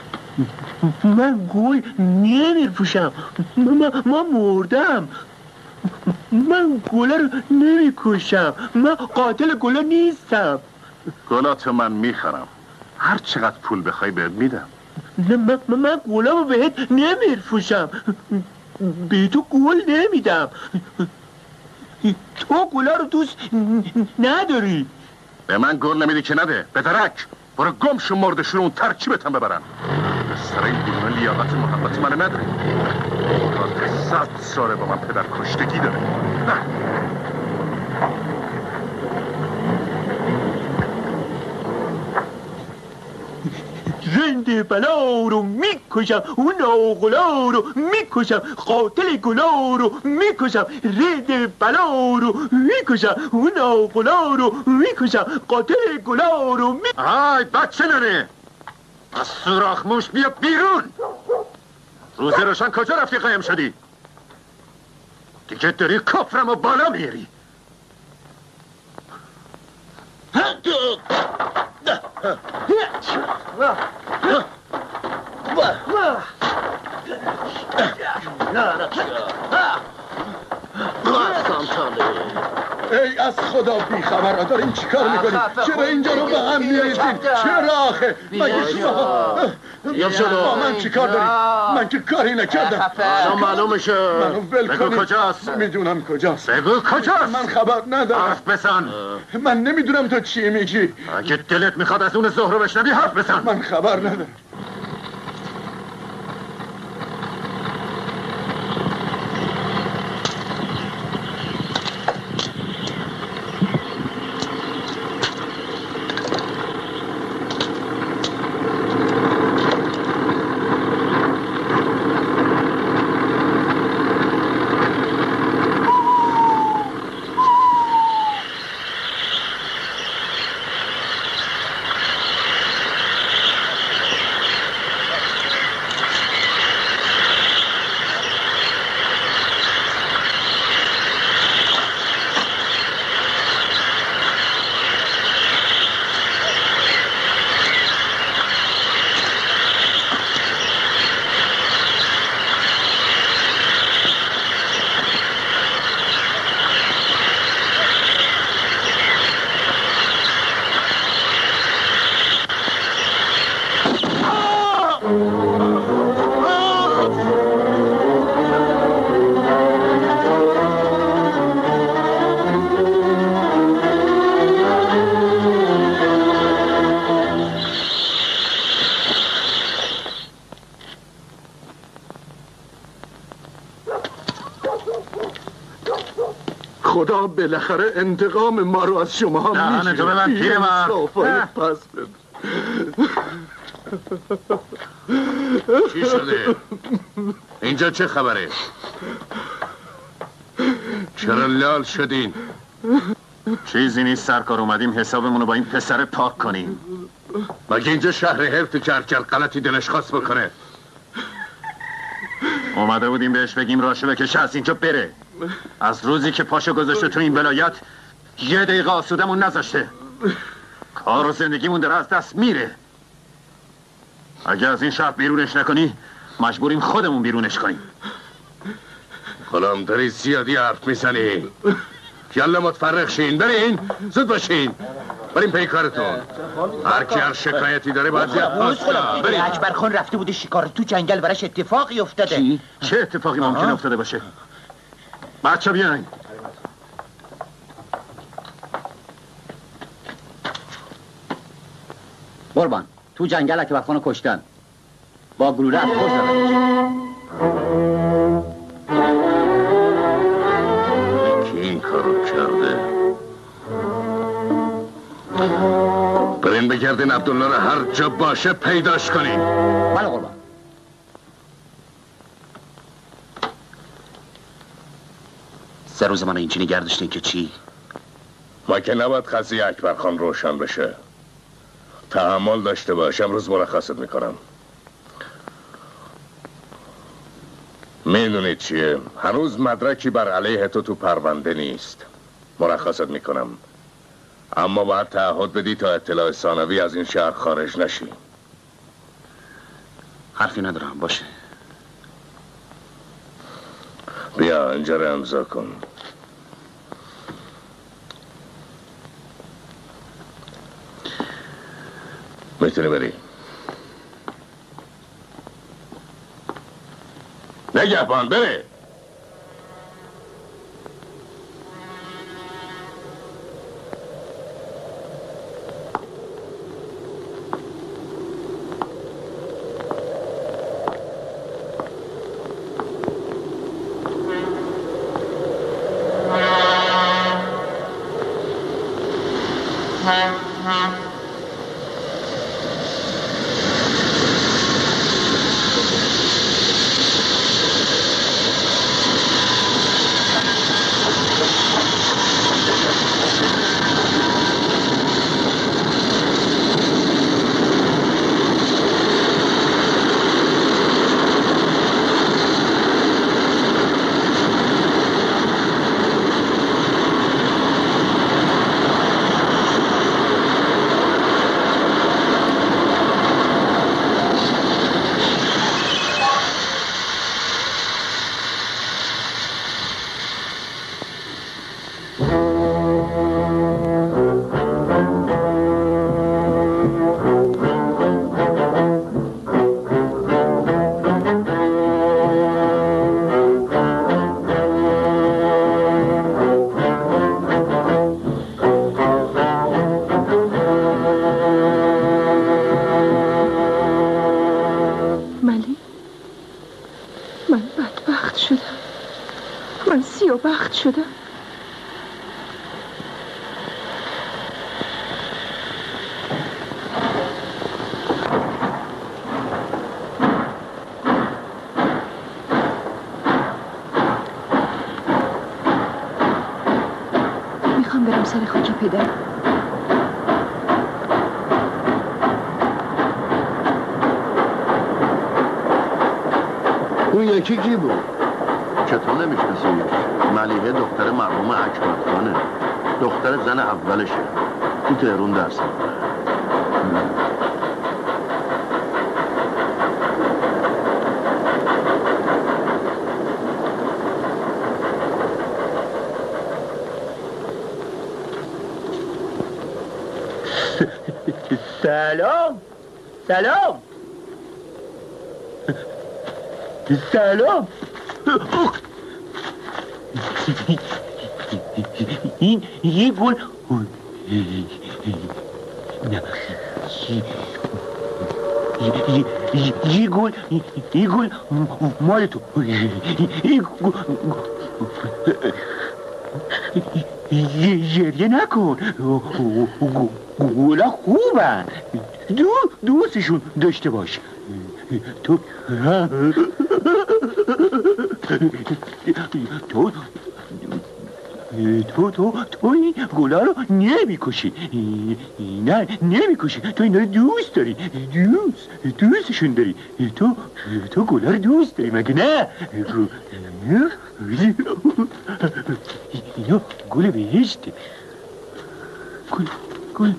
من گل نمیپوشم. ما مردم. من گله رو نمیکشم. من قاتل گله نیستم. گلاتو من میخرم. هر چقدر پول بخوای بهت میدم. نه من گله رو بهت نمیفروشم. به تو گل نمیدم. تو گله رو دوست نداری. به من گل نمیدی که نده. به درک برو گم شو مردشون اون ترکیبتم ببرن. سر این بیرون لیاقت محبت من نداری. 100 ساله با من پدر کشتگی داره. رند بلا رو میکشم، اون ناغلا رو میکشم، قاتل گلا رو میکشم. رند بلا رو میکشم، اون ناغلا رو میکشم، قاتل گلا رو آی بچه ننه، از سوراخ موش بیا بیرون. روز روشن کجا رفتی قایم شدی؟ دیگه داری کفرم و بالا میری. ای از خدا بیخبر دارین چیکار میکنین؟ چرا اینجا رو به هم میریزین؟ چرا آخه؟ مگه شما با من چیکار دارین؟ من که کاری نکردم. معلوم میشه. منو ول بگو کنین. کجاست؟ میدونم کجاست. بگو کجاست؟ من خبر ندارم. حرف بزن. من نمیدونم تو چی میگی. اگه دلت میخواد از اون زهره بشنوی حرف بزن. من خبر ندارم. خدا بالاخره انتقام ما رو از شما میگیره. تو به من پیرمرد. پس چی شده؟ اینجا چه خبره؟ چرا لال شدین؟ چیزی نیست سرکار، اومدیم حسابمونو با این پسر پاک کنیم. مگه اینجا شهر هرت کرکر غلطی دلش خواست بکنه؟ اومده بودیم بهش بگیم راشو بکشه از اینجا بره. از روزی که پاشو گذاشته تو این ولایت یه دقیقه آسودمون نذاشته. کار و زندگیمون داره از دست میره. اگه از این شهر بیرونش نکنی مجبوریم خودمون بیرونش کنیم. غلام داری زیادی حرف میزنی. یالا متفرق شین، برین زود باشین، بریم پی کارتون. هر کی هر شکایتی داره باید زیاد پاس کنه. بریم. اکبر خان رفته بوده شکار تو جنگل، براش اتفاقی افتاده. چی؟ چه اتفاقی ممکن افتاده باشه؟ بچه بیاین. قربان تو جنگل اکبر خانو کشتن، با گلوله از خوش زدن. کی این کارو کرده؟ برین بگردین عبدالله رو هر جا باشه پیداش کنین. بله قربان. سه روز من اینجا نگه داشتین که چی؟ ما که نباید قضیه اکبر خان روشن بشه. تحمل داشته باش، امروز مرخصت میکنم. میدونید چیه؟ هنوز مدرکی بر علیه تو پرونده نیست. مرخصت میکنم، اما باید تعهد بدی تا اطلاع ثانوی از این شهر خارج نشی. حرفی ندارم، باشه. بیا اینجا رو امضا کن. میتونی بری. نگهبان بره. شدم. میخوام برم سر خاک پدر. اون یکی کی بود؟ چطور نمیشناسیش؟ ملیحه دختر مرحوم اکبرخانه، دختر زن اولشه، تو تهرون درس می‌خونه. سلام سلام سلام. این یه گل یه گل مال تو. گریه نکن، گولا خوبن، دوستشون داشته باش. تو این گلا رو نمیکشی. نه نمیکشی، تو اینا رو دوست داری، دوستشون داری. تو گلا رو دوست داری مگه نه؟ اینا گل بهشته. گل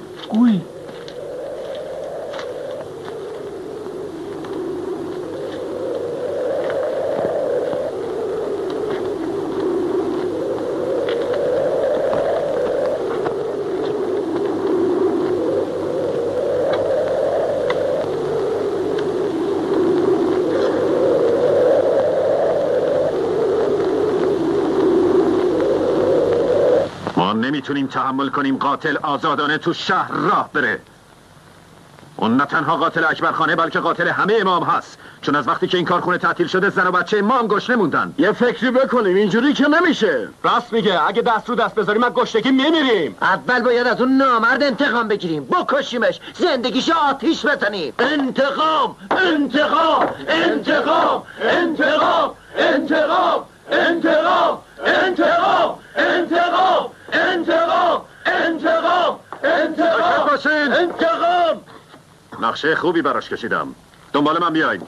نمیتونیم تحمل کنیم قاتل آزادانه تو شهر راه بره. اون نه تنها قاتل اکبرخانه بلکه قاتل همه امام هست، چون از وقتی که این کارخونه تعطیل شده زن و بچه امام گشنه موندن. یه فکری بکنیم، اینجوری که نمیشه. راست میگه، اگه دست رو دست بذاریم از گشنگی میمیریم. اول باید از اون نامرد انتقام بگیریم، بکشیمش، زندگیشو آتیش بزنیم. انتقام انتقام انتقام انتقام انتقام انتقام انتقام انتقام انتقام انتقام انتقام انتقام. نقشه خوبی براش کشیدم، دنبال من بیاین.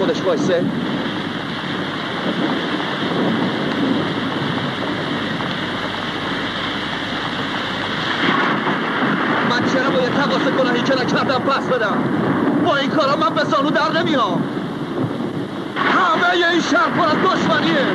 خودش وایسه؟ من چرا باید تقاص گناهی که نکردم پس بدم؟ با این کارا من به زانو در نمیام. همه این شهر پر از دشمنیه.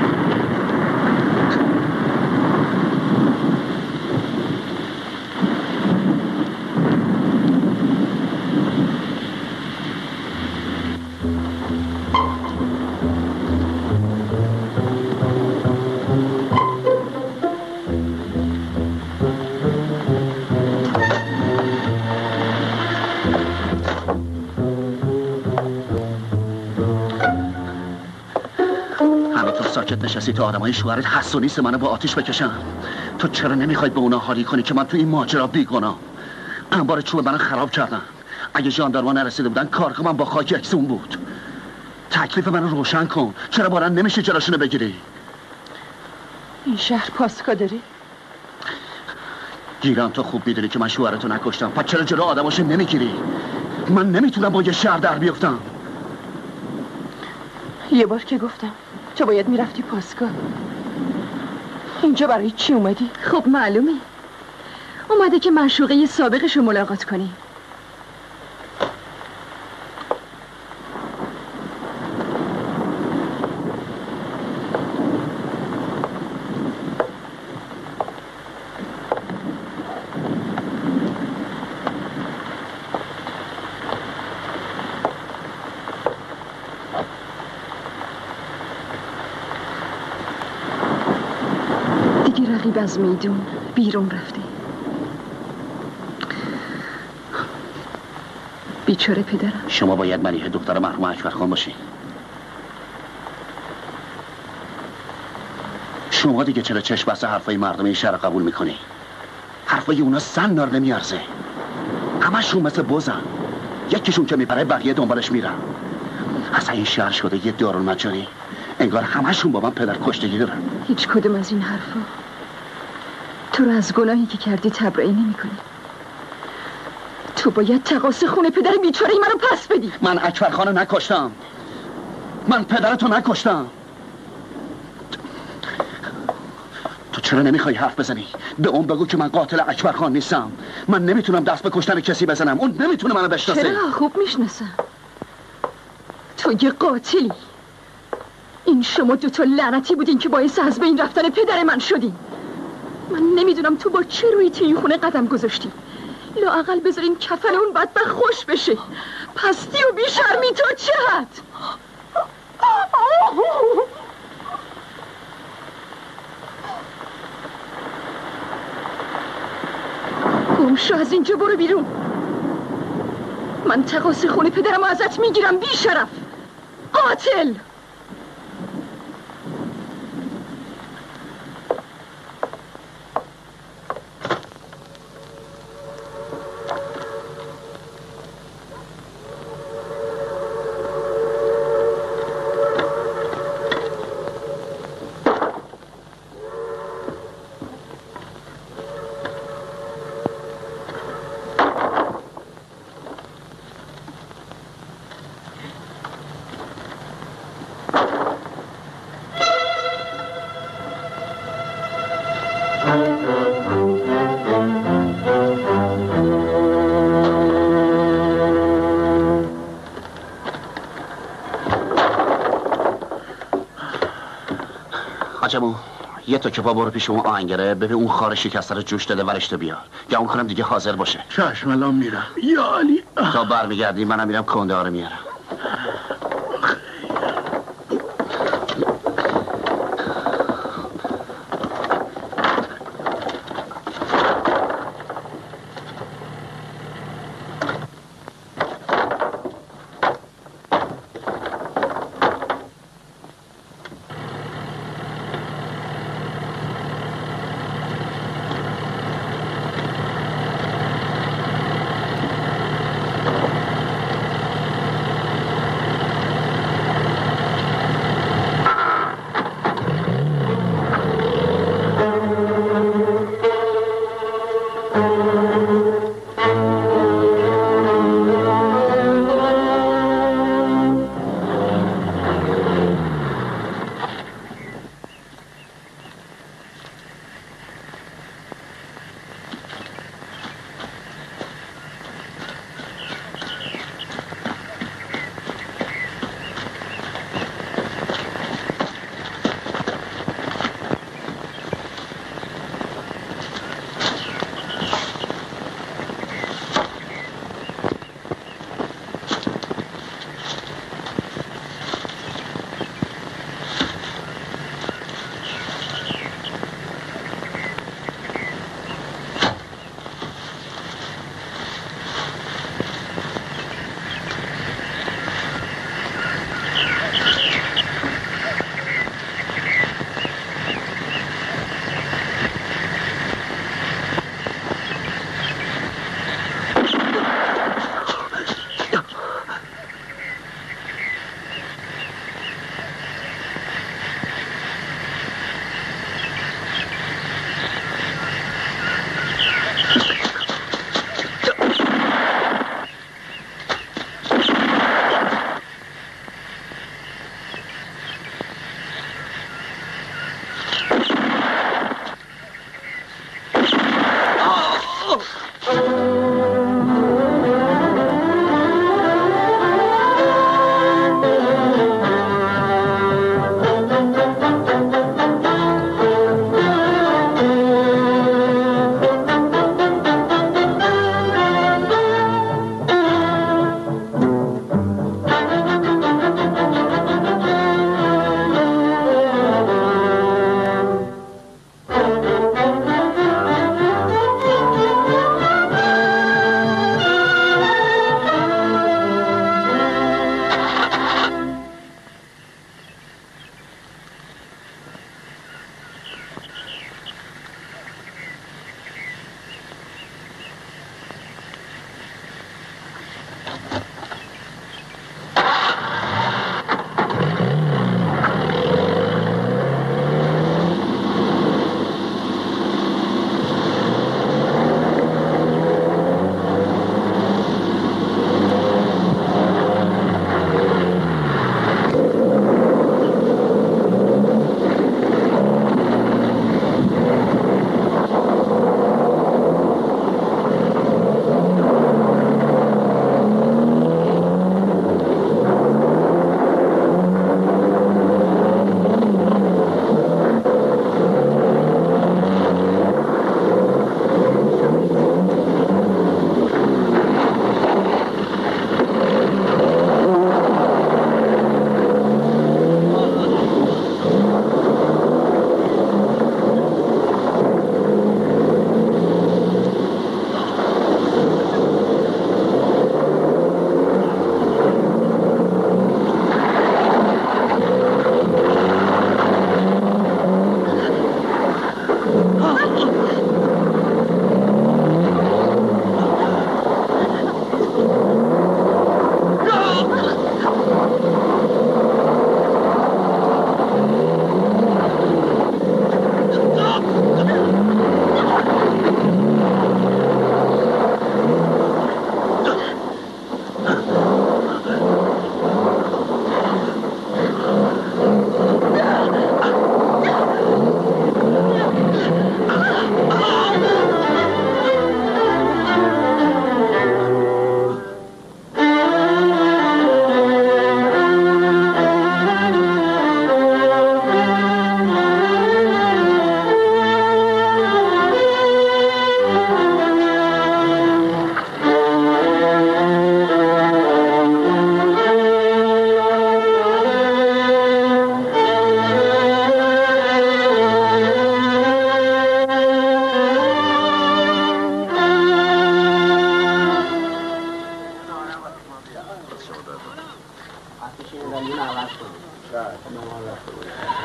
ساکت نشستی تا آدمای شوهرت حس و نیست منو با آتیش بکشن. تو چرا نمیخوای به اونا حالی کنی که من تو این ماجرا بیگناهم؟ انبار چوب منو خراب کردن. اگه ژاندارما نرسیده بودن کارگاه من با خاک یکسون بود. تکلیف منو روشن کن. چرا بارا نمیشه جلوشونو بگیری؟ این شهر پاسکا داری؟ گیران تو خوب میدونی که من شوهرتو نکشتم. پس چرا جلو آدماشو نمیگیری؟ من نمیتونم با یه شهر در بیفتم. یه بار که گفتم تو باید میرفتی پاسگاه. اینجا برای چی اومدی؟ خب معلومه اومده که معشوقه سابقش رو ملاقات کنی. رقیب از میدون بیرون رفته. بیچاره پدرم. شما باید ملیحه دختر مرحوم اکبرخان باشی. شما دیگه چرا چشم بسته حرفای مردم این شهر قبول میکنی؟ حرفای اونا سن نمیارزه. همشون مثل بزن. یکیشون که میپره بقیه دنبالش میرن. اصلا این شهر شده یه دارالمجانی. انگار همشون با من پدر کشتگی دارن. هیچ کدوم از این حرفا تو رو از گناهی که کردی تبرئه نمی‌کنی. تو باید تقاص خون پدر بیچاره منو پس بدی. من اکبرخانو نکشتم. من پدرتو نکشتم. تو چرا نمیخوای حرف بزنی؟ به اون بگو که من قاتل اکبرخان نیستم. من نمیتونم دست به کشتن کسی بزنم. اون نمیتونه منو بشناسه. چرا؟ خوب میشناسم. تو یه قاتلی. این شما دوتا لعنتی بودین که باعث از بین رفتن پدر من شدین. من نمیدونم تو با چه روی تو این خونه قدم گذاشتی. لااقل بذارین کفن اون بدبخت خوش بشه. پستی و بیشرمی تا چه حد؟ گمشو از اینجا برو بیرون. من تقاص خونه پدرم ازت میگیرم بیشرف قاتل. حاجمو یه تا که برو پیش اون آهنگره ببین اون خار شکسته رو جوش داده ورشته بیار. یا اون کنم دیگه حاضر باشه. چشم الان میرم. یا علی. تا برمیگردی منم میرم کنده ها رو میارم.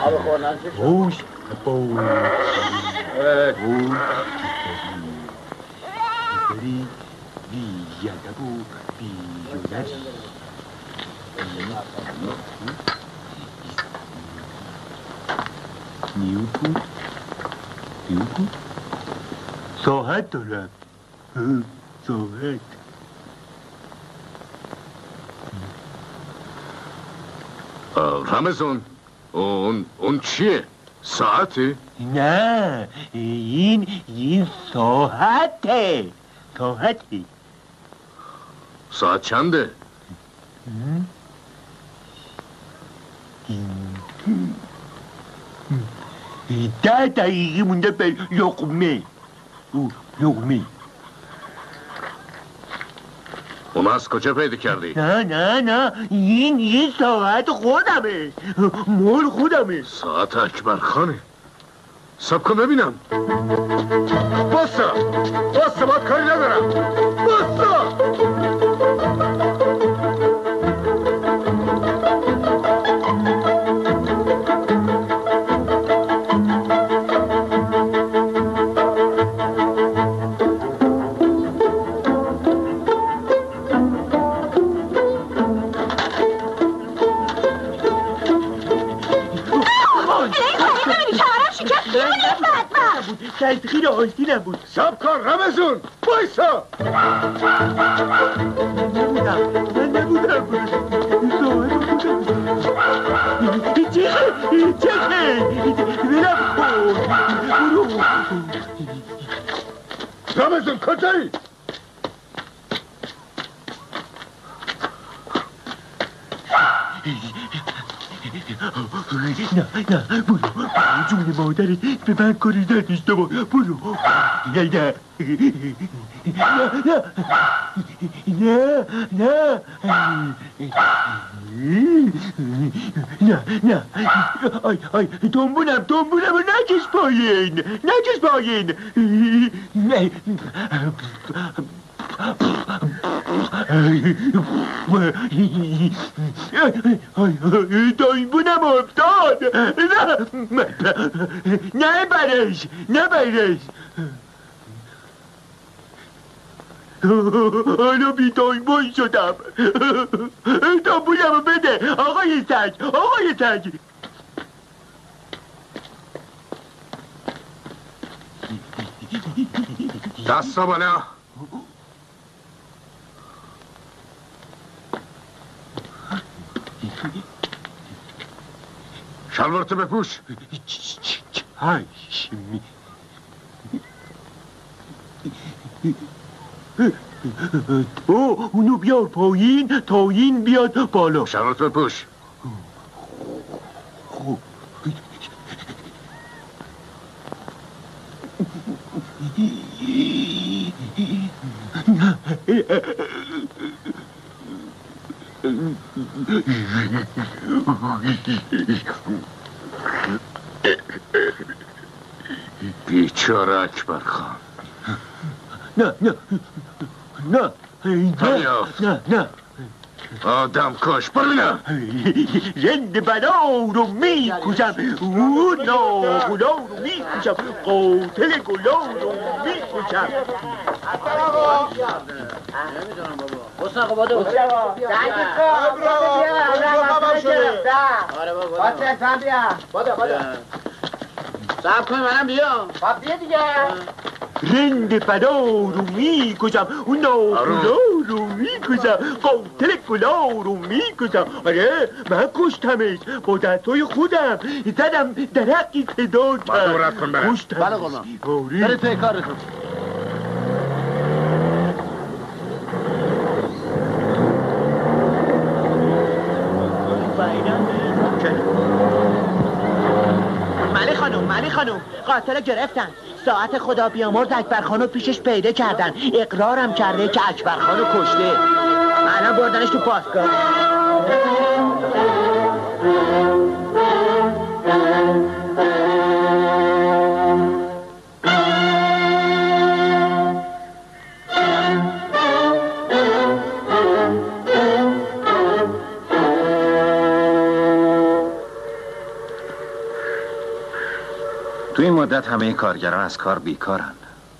آب خوردن چه خوش بایی بری بی یدب و بی یونری نیوپور ساعت دارم ساعت رمزون اون چیه؟ ساعته؟ نه این ساعته ساعت چنده؟ 10 دقیقه مونده به لقمه اون از کجا پیدا کردی؟ نه این ساعت خودمه مال خودمه ساعت اکبر خانه سب کن ببینم باسا باید کاری ندارم باسا تلخیر آیسی نبود سب کن رمزون بایسا من نبودم چخه برم برو رمزون کجایی؟ نه برو جون مادرت به من کاری نداشته با برو نه آی دنبونم و نکش پایین دایبونم افتاد نه برش حالا بی دایبون شدم دایبونم بده آقای سگ دستا بالا شلوارتو بپوش اونو بیار پایین تا این بیاد بالا شلوارتو بپوش بیچاره اکبر خان نه آدم کش ببینم رند بلا رو میکشم اون ناغلا رو میکشم قاتل گلا رو میکشم صبر کنی منم بیام بیا دیگه رند بلا رو میکشم اون ناغلا رو میکشم قاتل گلا رو میکشم آره من کشتمش با دستای خودم زدم درقی صدا کرد رد کن برم بله قربان بره توی کارتون ملی خانوم قاتل گرفتن ساعت خدا بیامرز اکبرخانو پیشش پیدا کردن اقرارم کرده که اکبرخانو کشته الان بردنش تو پاسگاه تو این مدت همه کارگران از کار بیکارن.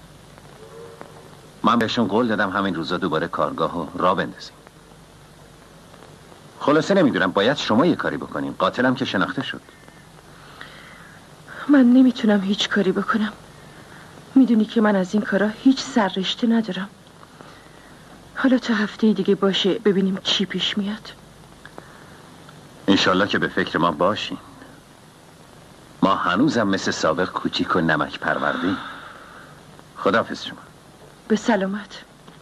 من بهشون قول دادم همین روزا دوباره کارگاهو راه بندازیم. خلاصه نمیدونم، باید شما یه کاری بکنیم. قاتلم که شناخته شد. من نمیتونم هیچ کاری بکنم. میدونی که من از این کارا هیچ سررشته ندارم. حالا تا هفته دیگه باشه ببینیم چی پیش میاد. انشالله که به فکر ما باشین. ما هنوزم مثل سابق کوچیک و نمک پروردیم. خداحافظ شما. به سلامت.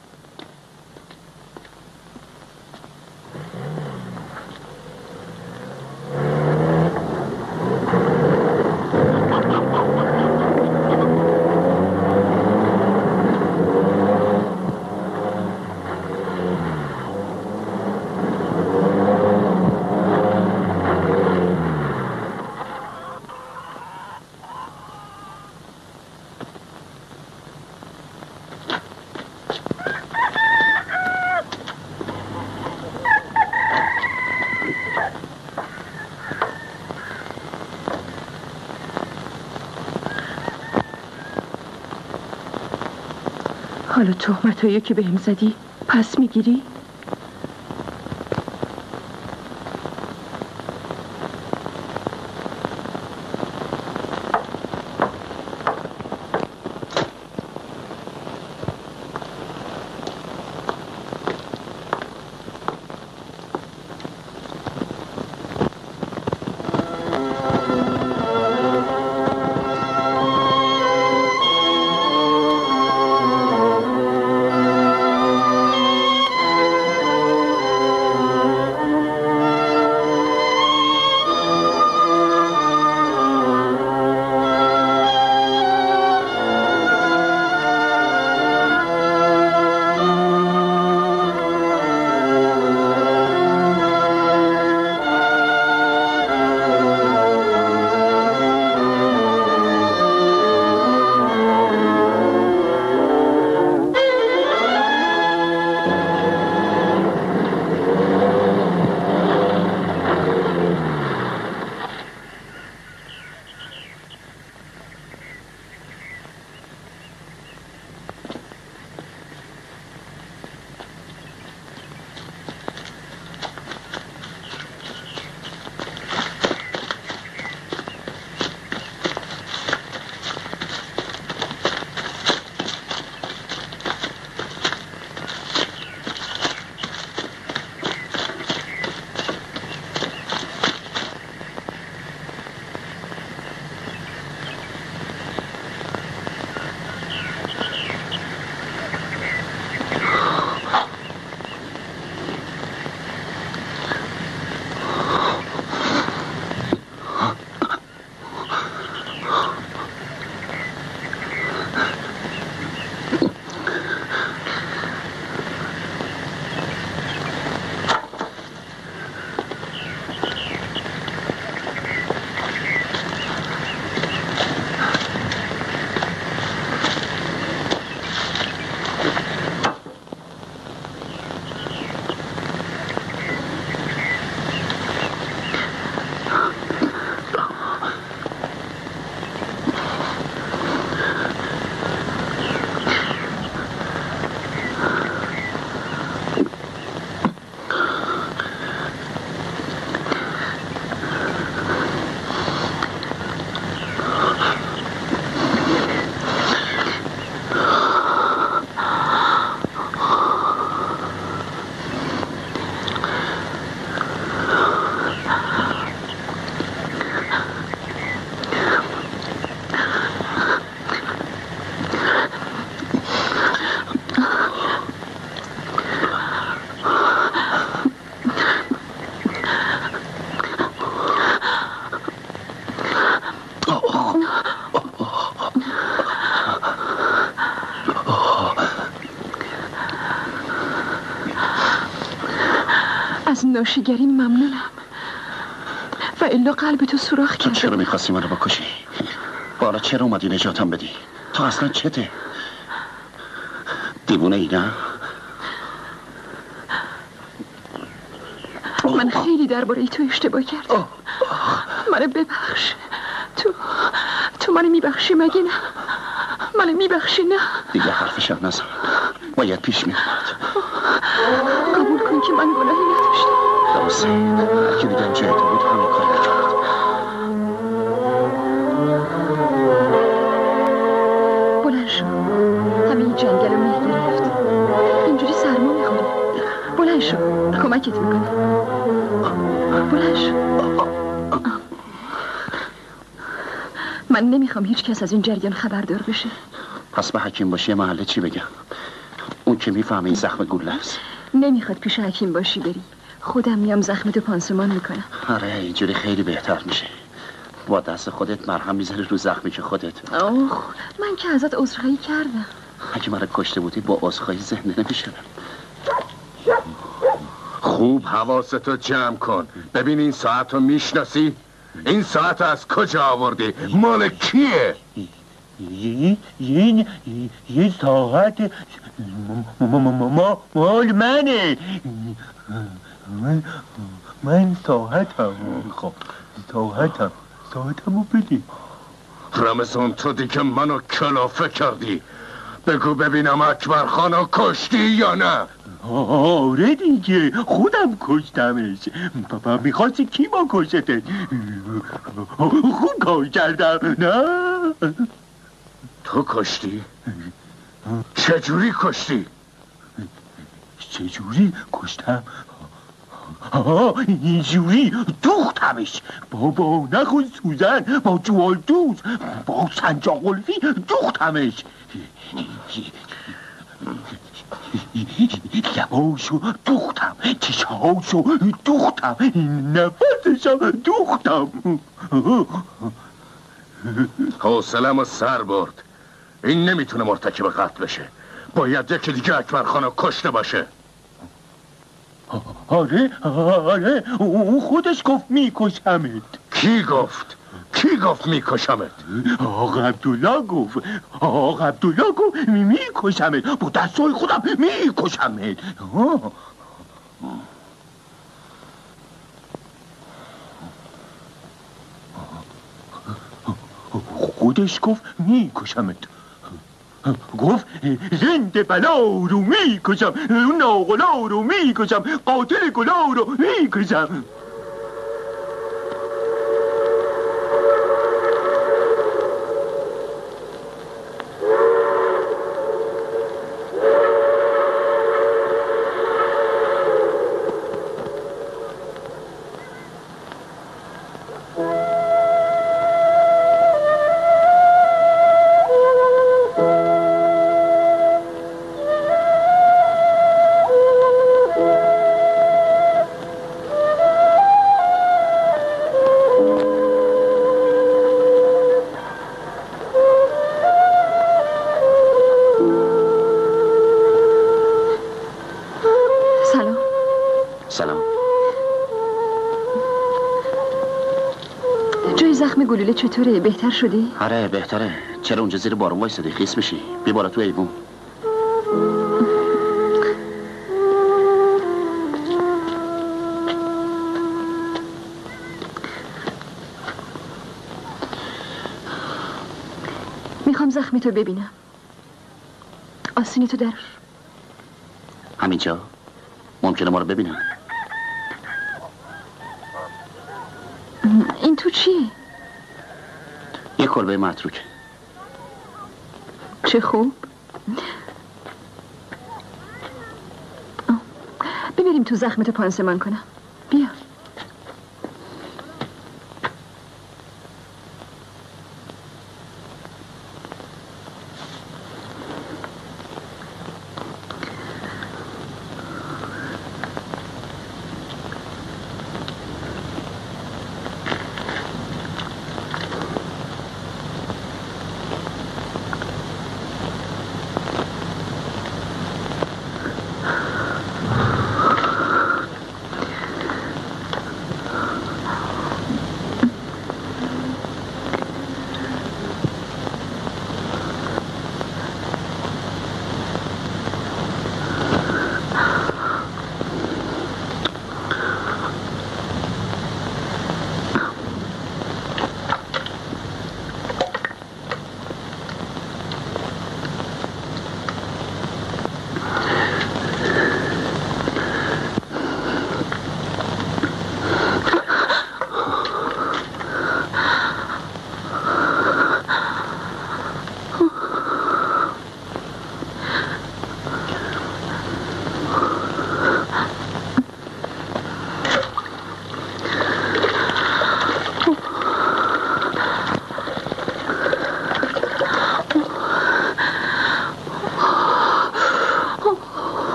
حالا تهمتایی که بهم زدی پس میگیری؟ از ناشیگری ممنونم و الا قلب تو سوراخ کرده. تو چرا میخواستی من رو بکشی؟ بالا چرا اومدی نجاتم بدی؟ تو اصلا چته؟ دیوونه ای نه؟ من خیلی درباره تو اشتباه کردم. منو ببخش. تو تو منو میبخشی مگه نه؟ منو میبخشی نه؟ دیگه حرفشم نزن، باید پیش میرمد. قبول کن که من گناهی نداشتم. درسته، هر کی دیگه جای تو بود همین کار نکرد. بلند شو، همین جنگل رو مه گرفت، اینجوری سرما میخوره. بلند شو، کمکت میکنه. بلند شو. من نمیخوام هیچ کس از این جریان خبردار بشه. پس به حکیم باشی محله چی بگم؟ اون که میفهمه این زخم گوله است. نمیخواد پیش حکیم باشی بری، خودم میام زخمتو پانسمان میکنم. آره اینجوری خیلی بهتر میشه. با دست خودت مرهم میزنی رو زخمی که خودت. اوه من که ازت عذرخواهی کردم. اگه منو کشته بودی با عذرخواهی زنده نمیشدم. خوب حواستو جمع کن. ببین این ساعت رو میشناسی؟ این ساعت از کجا آوردی؟ مال کیه؟ یه ساعت مال منه. من ساعتم میخوام. ساعتمو بدی. رمضان تو دیگه منو کلافه کردی. بگو ببینم اکبر خانو کشتی یا نه؟ آره دیگه خودم کشتمش. بابا میخواستی کی ما کشته؟ خوب کار کردم نه؟ تو کشتی؟ چجوری کشتی؟ چجوری کشتم؟ اینجوری دوختمش. بابا نخون سوزن، با جوالدوز، با سنجاقلفی دوختمش. لباشو دوختم، چشاشو دوختم، نفسشم دوختم. حوصله‌مو سر برد. این نمیتونه مرتکب قتل بشه. باید یکی دیگه اکبر خانو کشته باشه. آره اون خودش گفت میکشمت. کی گفت؟ کی گفت میکشمت؟ آقا عبدالله گفت میکشمت. با دستای خودم میکشمت. خودش گفت میکشمت. گفت زنده بلا رو میکشم، ناقلا رو میکشم، قاتل گلا رو میکشم. گلوله چطوره؟ بهتر شدی؟ آره بهتره. چرا اونجا زیر بارون وایسادی؟ خیس میشی. بیا بالا تو ایوون. میخوام زخمی تو ببینم. آستینی تو در. همینجا؟ ممکنه ما رو ببینم؟ این تو چیه؟ یه کلبه متروکه. چه خوب. ببریم تو زخمتو پانسمان کنم. بیا.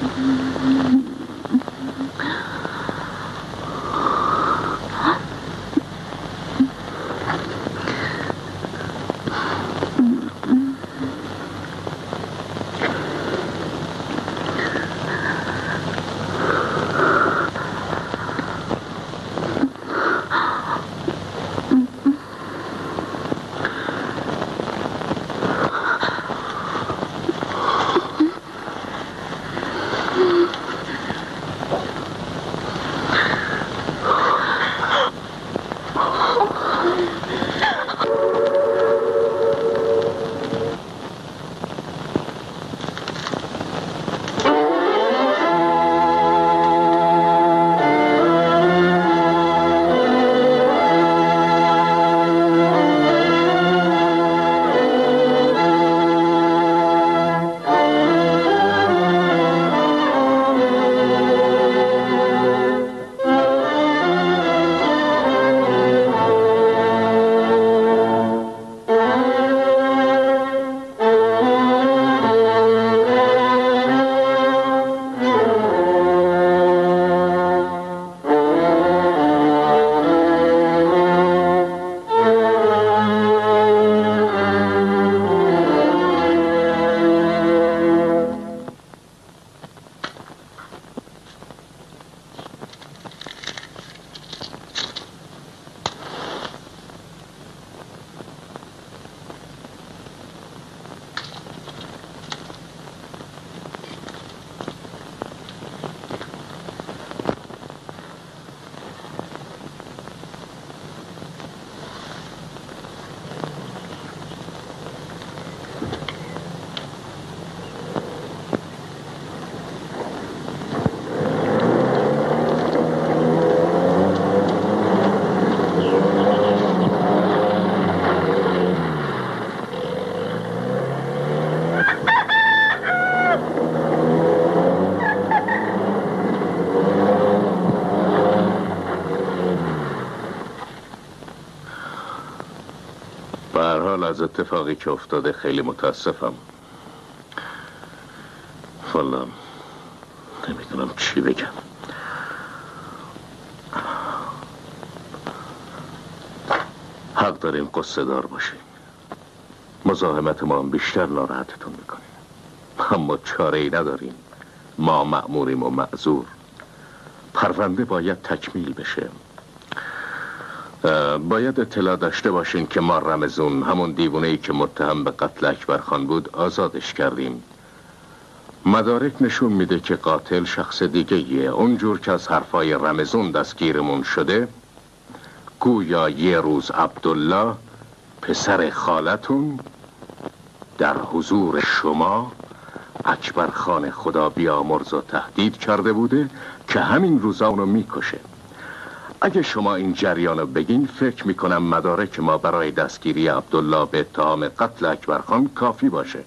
از اتفاقی که افتاده خیلی متاسفم. والا نمیدونم چی بگم. حق داریم قصه دار باشیم. مزاحمت ما هم بیشتر ناراحتتون میکنیم، اما چاره ای نداریم. ما مأموریم و معذور. پرونده باید تکمیل بشه. باید اطلاع داشته باشین که ما رمزون، همون دیوونه‌ای که متهم به قتل اکبرخان بود، آزادش کردیم. مدارک نشون میده که قاتل شخص دیگه‌ایه. اونجور که از حرفای رمزون دستگیرمون شده، گویا یه روز عبدالله پسر خالتون در حضور شما اکبرخان خدا بیامرز و تهدید کرده بوده که همین روزا اونو میکشه. اگه شما این جریانو بگین، فکر میکنم مدارک ما برای دستگیری عبدالله به اتهام قتل اکبرخان کافی باشه.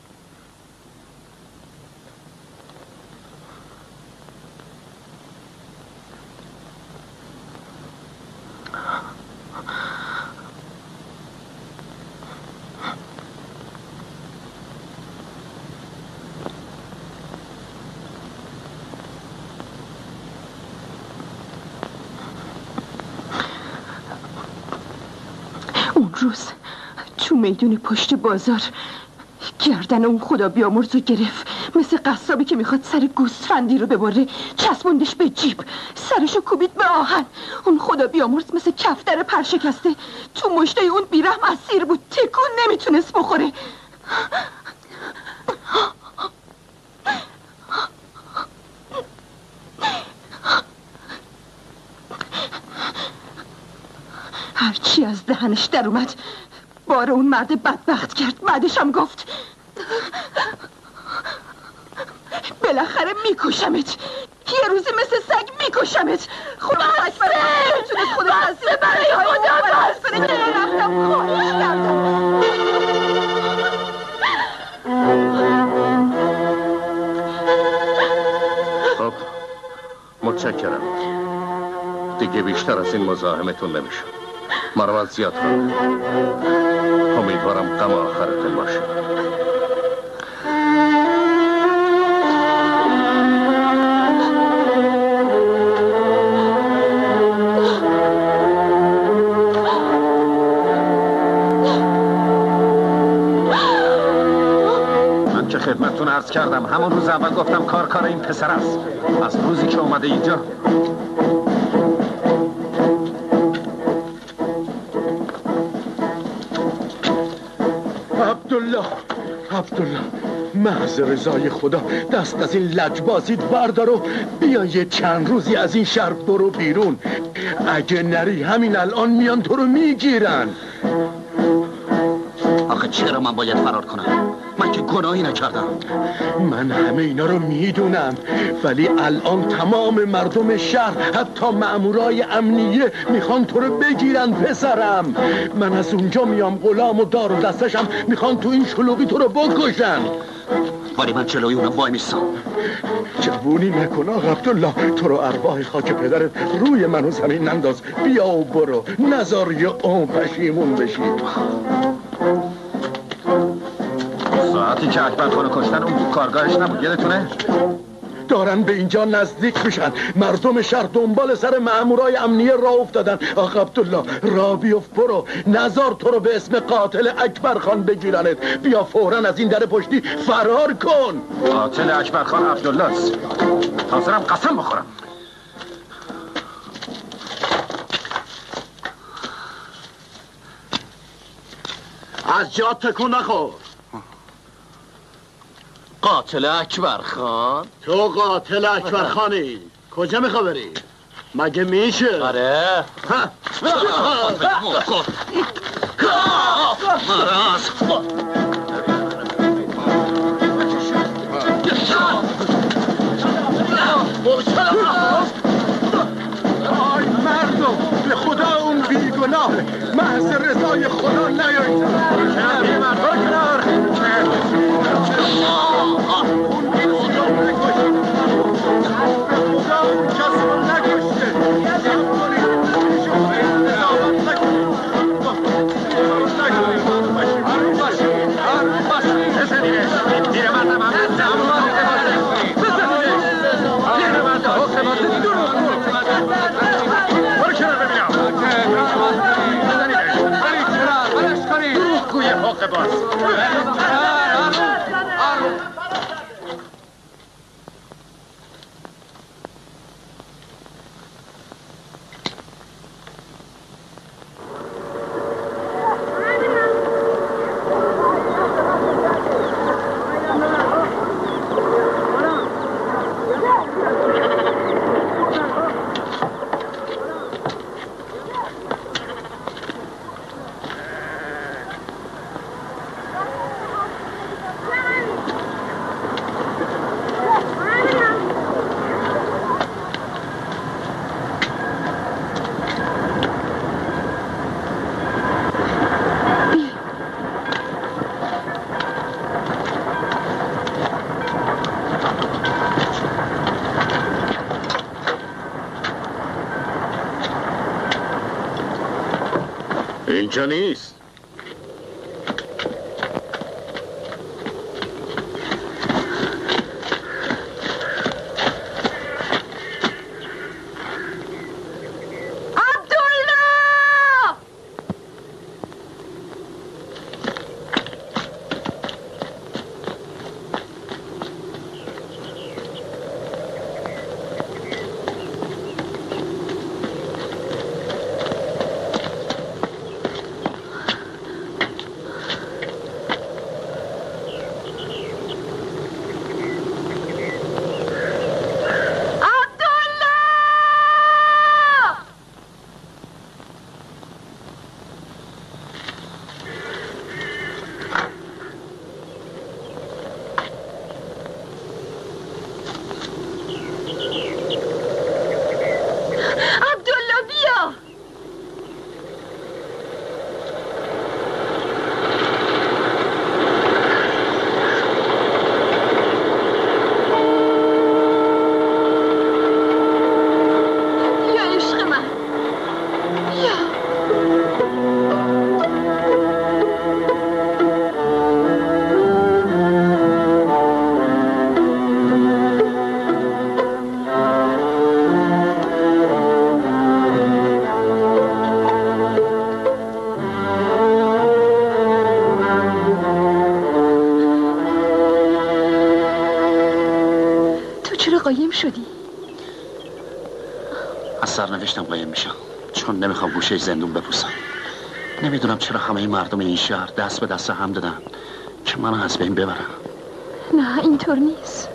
روز تو میدون پشت بازار گردن اون خدا بیامرز رو گرفت، مثل قصابی که میخواد سر گوسفندی رو ببره، چسبوندش به جیب، سرشو کوبید به آهن. اون خدا بیامرز مثل کفتر پرشکسته تو مشته اون بیرحم اسیر بود، تکون نمیتونست بخوره. هرچی از دهنش در اومد بار اون مرد بدبخت کرد. بعدش هم گفت بالاخره میکشمت، یه روزی مثل سگ میکشمت. خدا اکبر نمیتونست خدا حسیب برای خدا بسته که رفتم خواهش کردم. خب متشکرم، دیگه بیشتر از این مزاحمتون نمیشه. مروت زیاد کنم. امیدوارم غم آخرتون باشه. خدمتتون عرض کردم. همون روز اول گفتم کار این پسر است. از روزی که اومده اینجا عبدالله محض رضای خدا دست از این لجبازیت بردار و بیا یه چند روزی از این شهر برو بیرون. اگه نری همین الان میان تو رو میگیرن. آخه چرا من باید فرار کنم؟ من که گناهی نکردم. من همه اینا رو میدونم، ولی الان تمام مردم شهر حتی مأمورای امنیه میخوان تو رو بگیرن پسرم. من از اونجا میام غلام و دار و دستشم میخوان تو این شلوغی تو رو بکشن. ولی من جلوی اونم وای میستم. جوونی نکن آقا عبدالله، تو رو ارواح خاک پدرت روی منو زمین ننداز. بیا و برو، نزار یه پشیمون بشی. ساعتی که اکبر خانو کشتن اون کارگاهش نبود یادتونه؟ دارن به اینجا نزدیک میشن. مردم شهر دنبال سر مأمورای امنیه راه افتادن. آقا عبدالله راه بیفت، برو، نزار تو رو به اسم قاتل اکبر خان بگیرنت. بیا فوراً از این در پشتی فرار کن. قاتل اکبر خان عبدالله است. حاضرم قسم بخورم. از جا تکون نخور. قاتل اکبر خان؟ تو قاتل اکبر خانی. کجا میخوا بری؟ مگه میشه؟ آره. آی مردم، به خدا اون بیگناه، محض رضای خدا نیایید. اون کسی رو نکشید. خدا اون کسی رو نکشته. اینجا نیست. چرا قایم شدی؟ از سرنوشتم قایم میشم، چون نمیخوام گوشه زندون بپوسم. نمیدونم چرا همه مردم این شهر دست به دست هم دادن که منو از بین ببرن. نه اینطور نیست.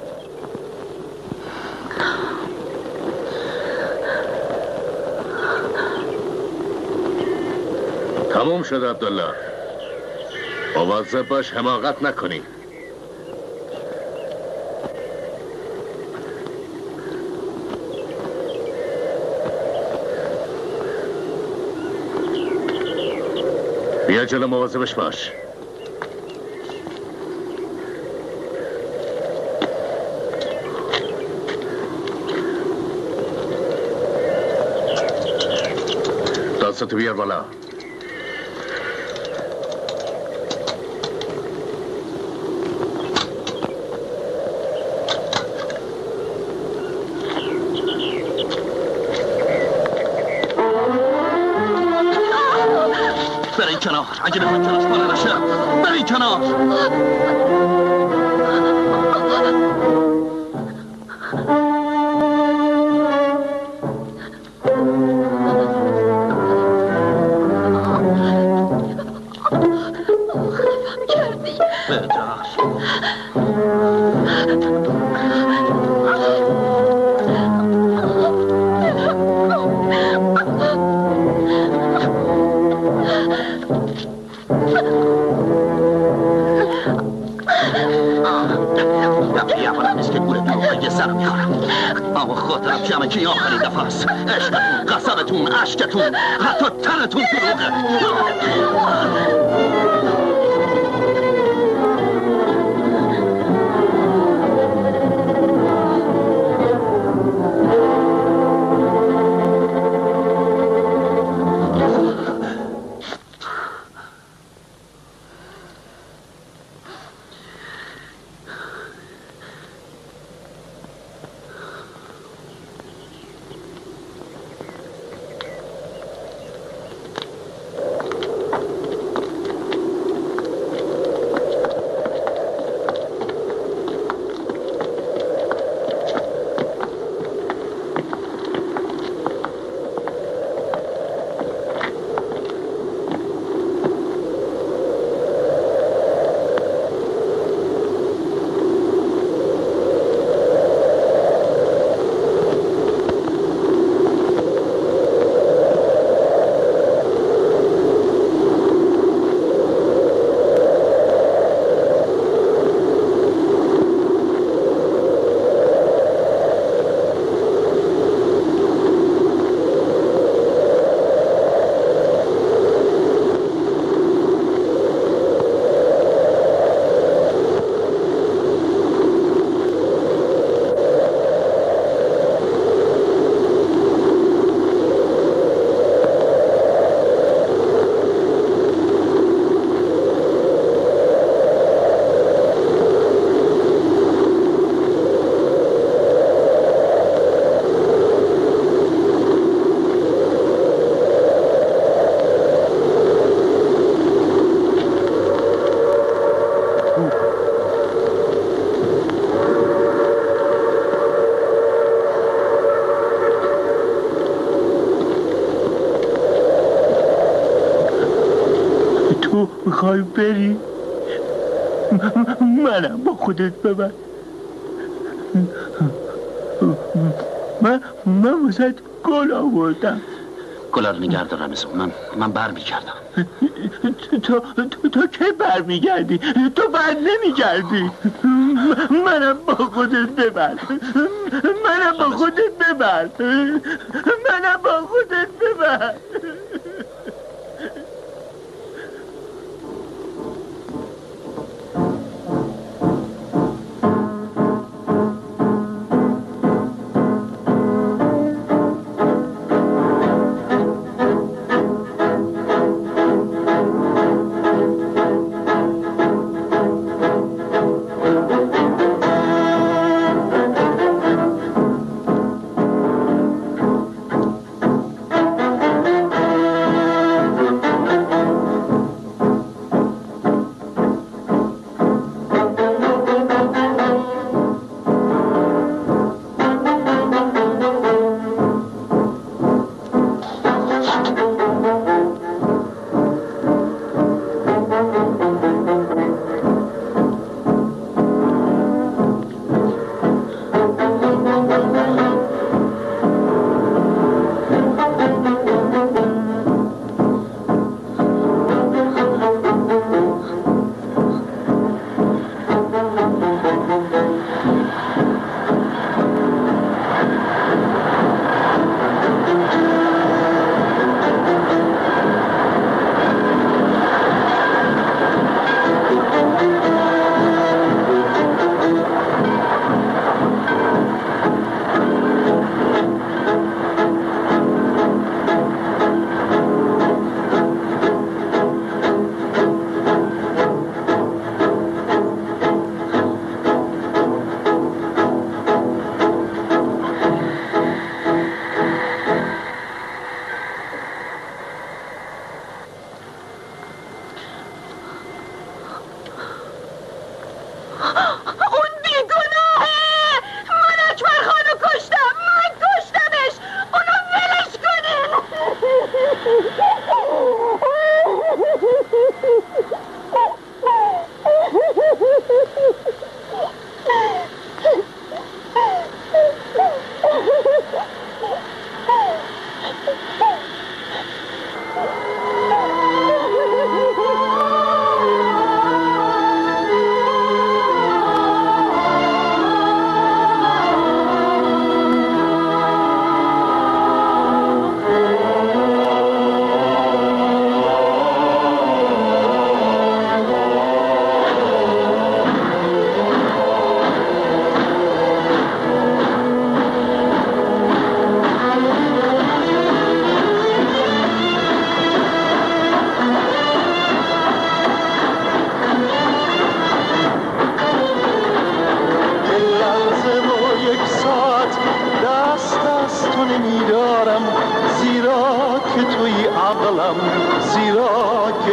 تموم شد عبدالله. مواظب باش حماقت نکنی. بیا جلو، مواظبش باش. دستتو بیار بالا. برین کنار، اگه بخواید کنار کنار نشه برین کنار. اما خاطرم جمعه که آخرین دفعه است. عشقتون، قسمتون، عشقتون، حتی تنتون دروغه. میخوای بری؟ منم با خودت ببر. من واسه گل آوردم. گلا رو نگه دار رمزون. من بر میگردم. تو که بر میگردی؟ تو بر نمیگردی. منم با خودت ببر. منم با خودت ببر. منم با خودت ببر.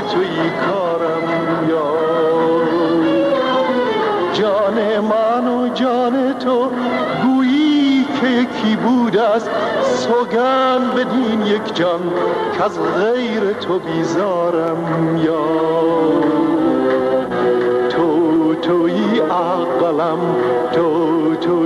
تویی کارم یار. جان من و جان تو گویی که یکی بوده است، سوگند بدین یک جان که از غیر تو بیزارم یار. تویی عقلم، تویی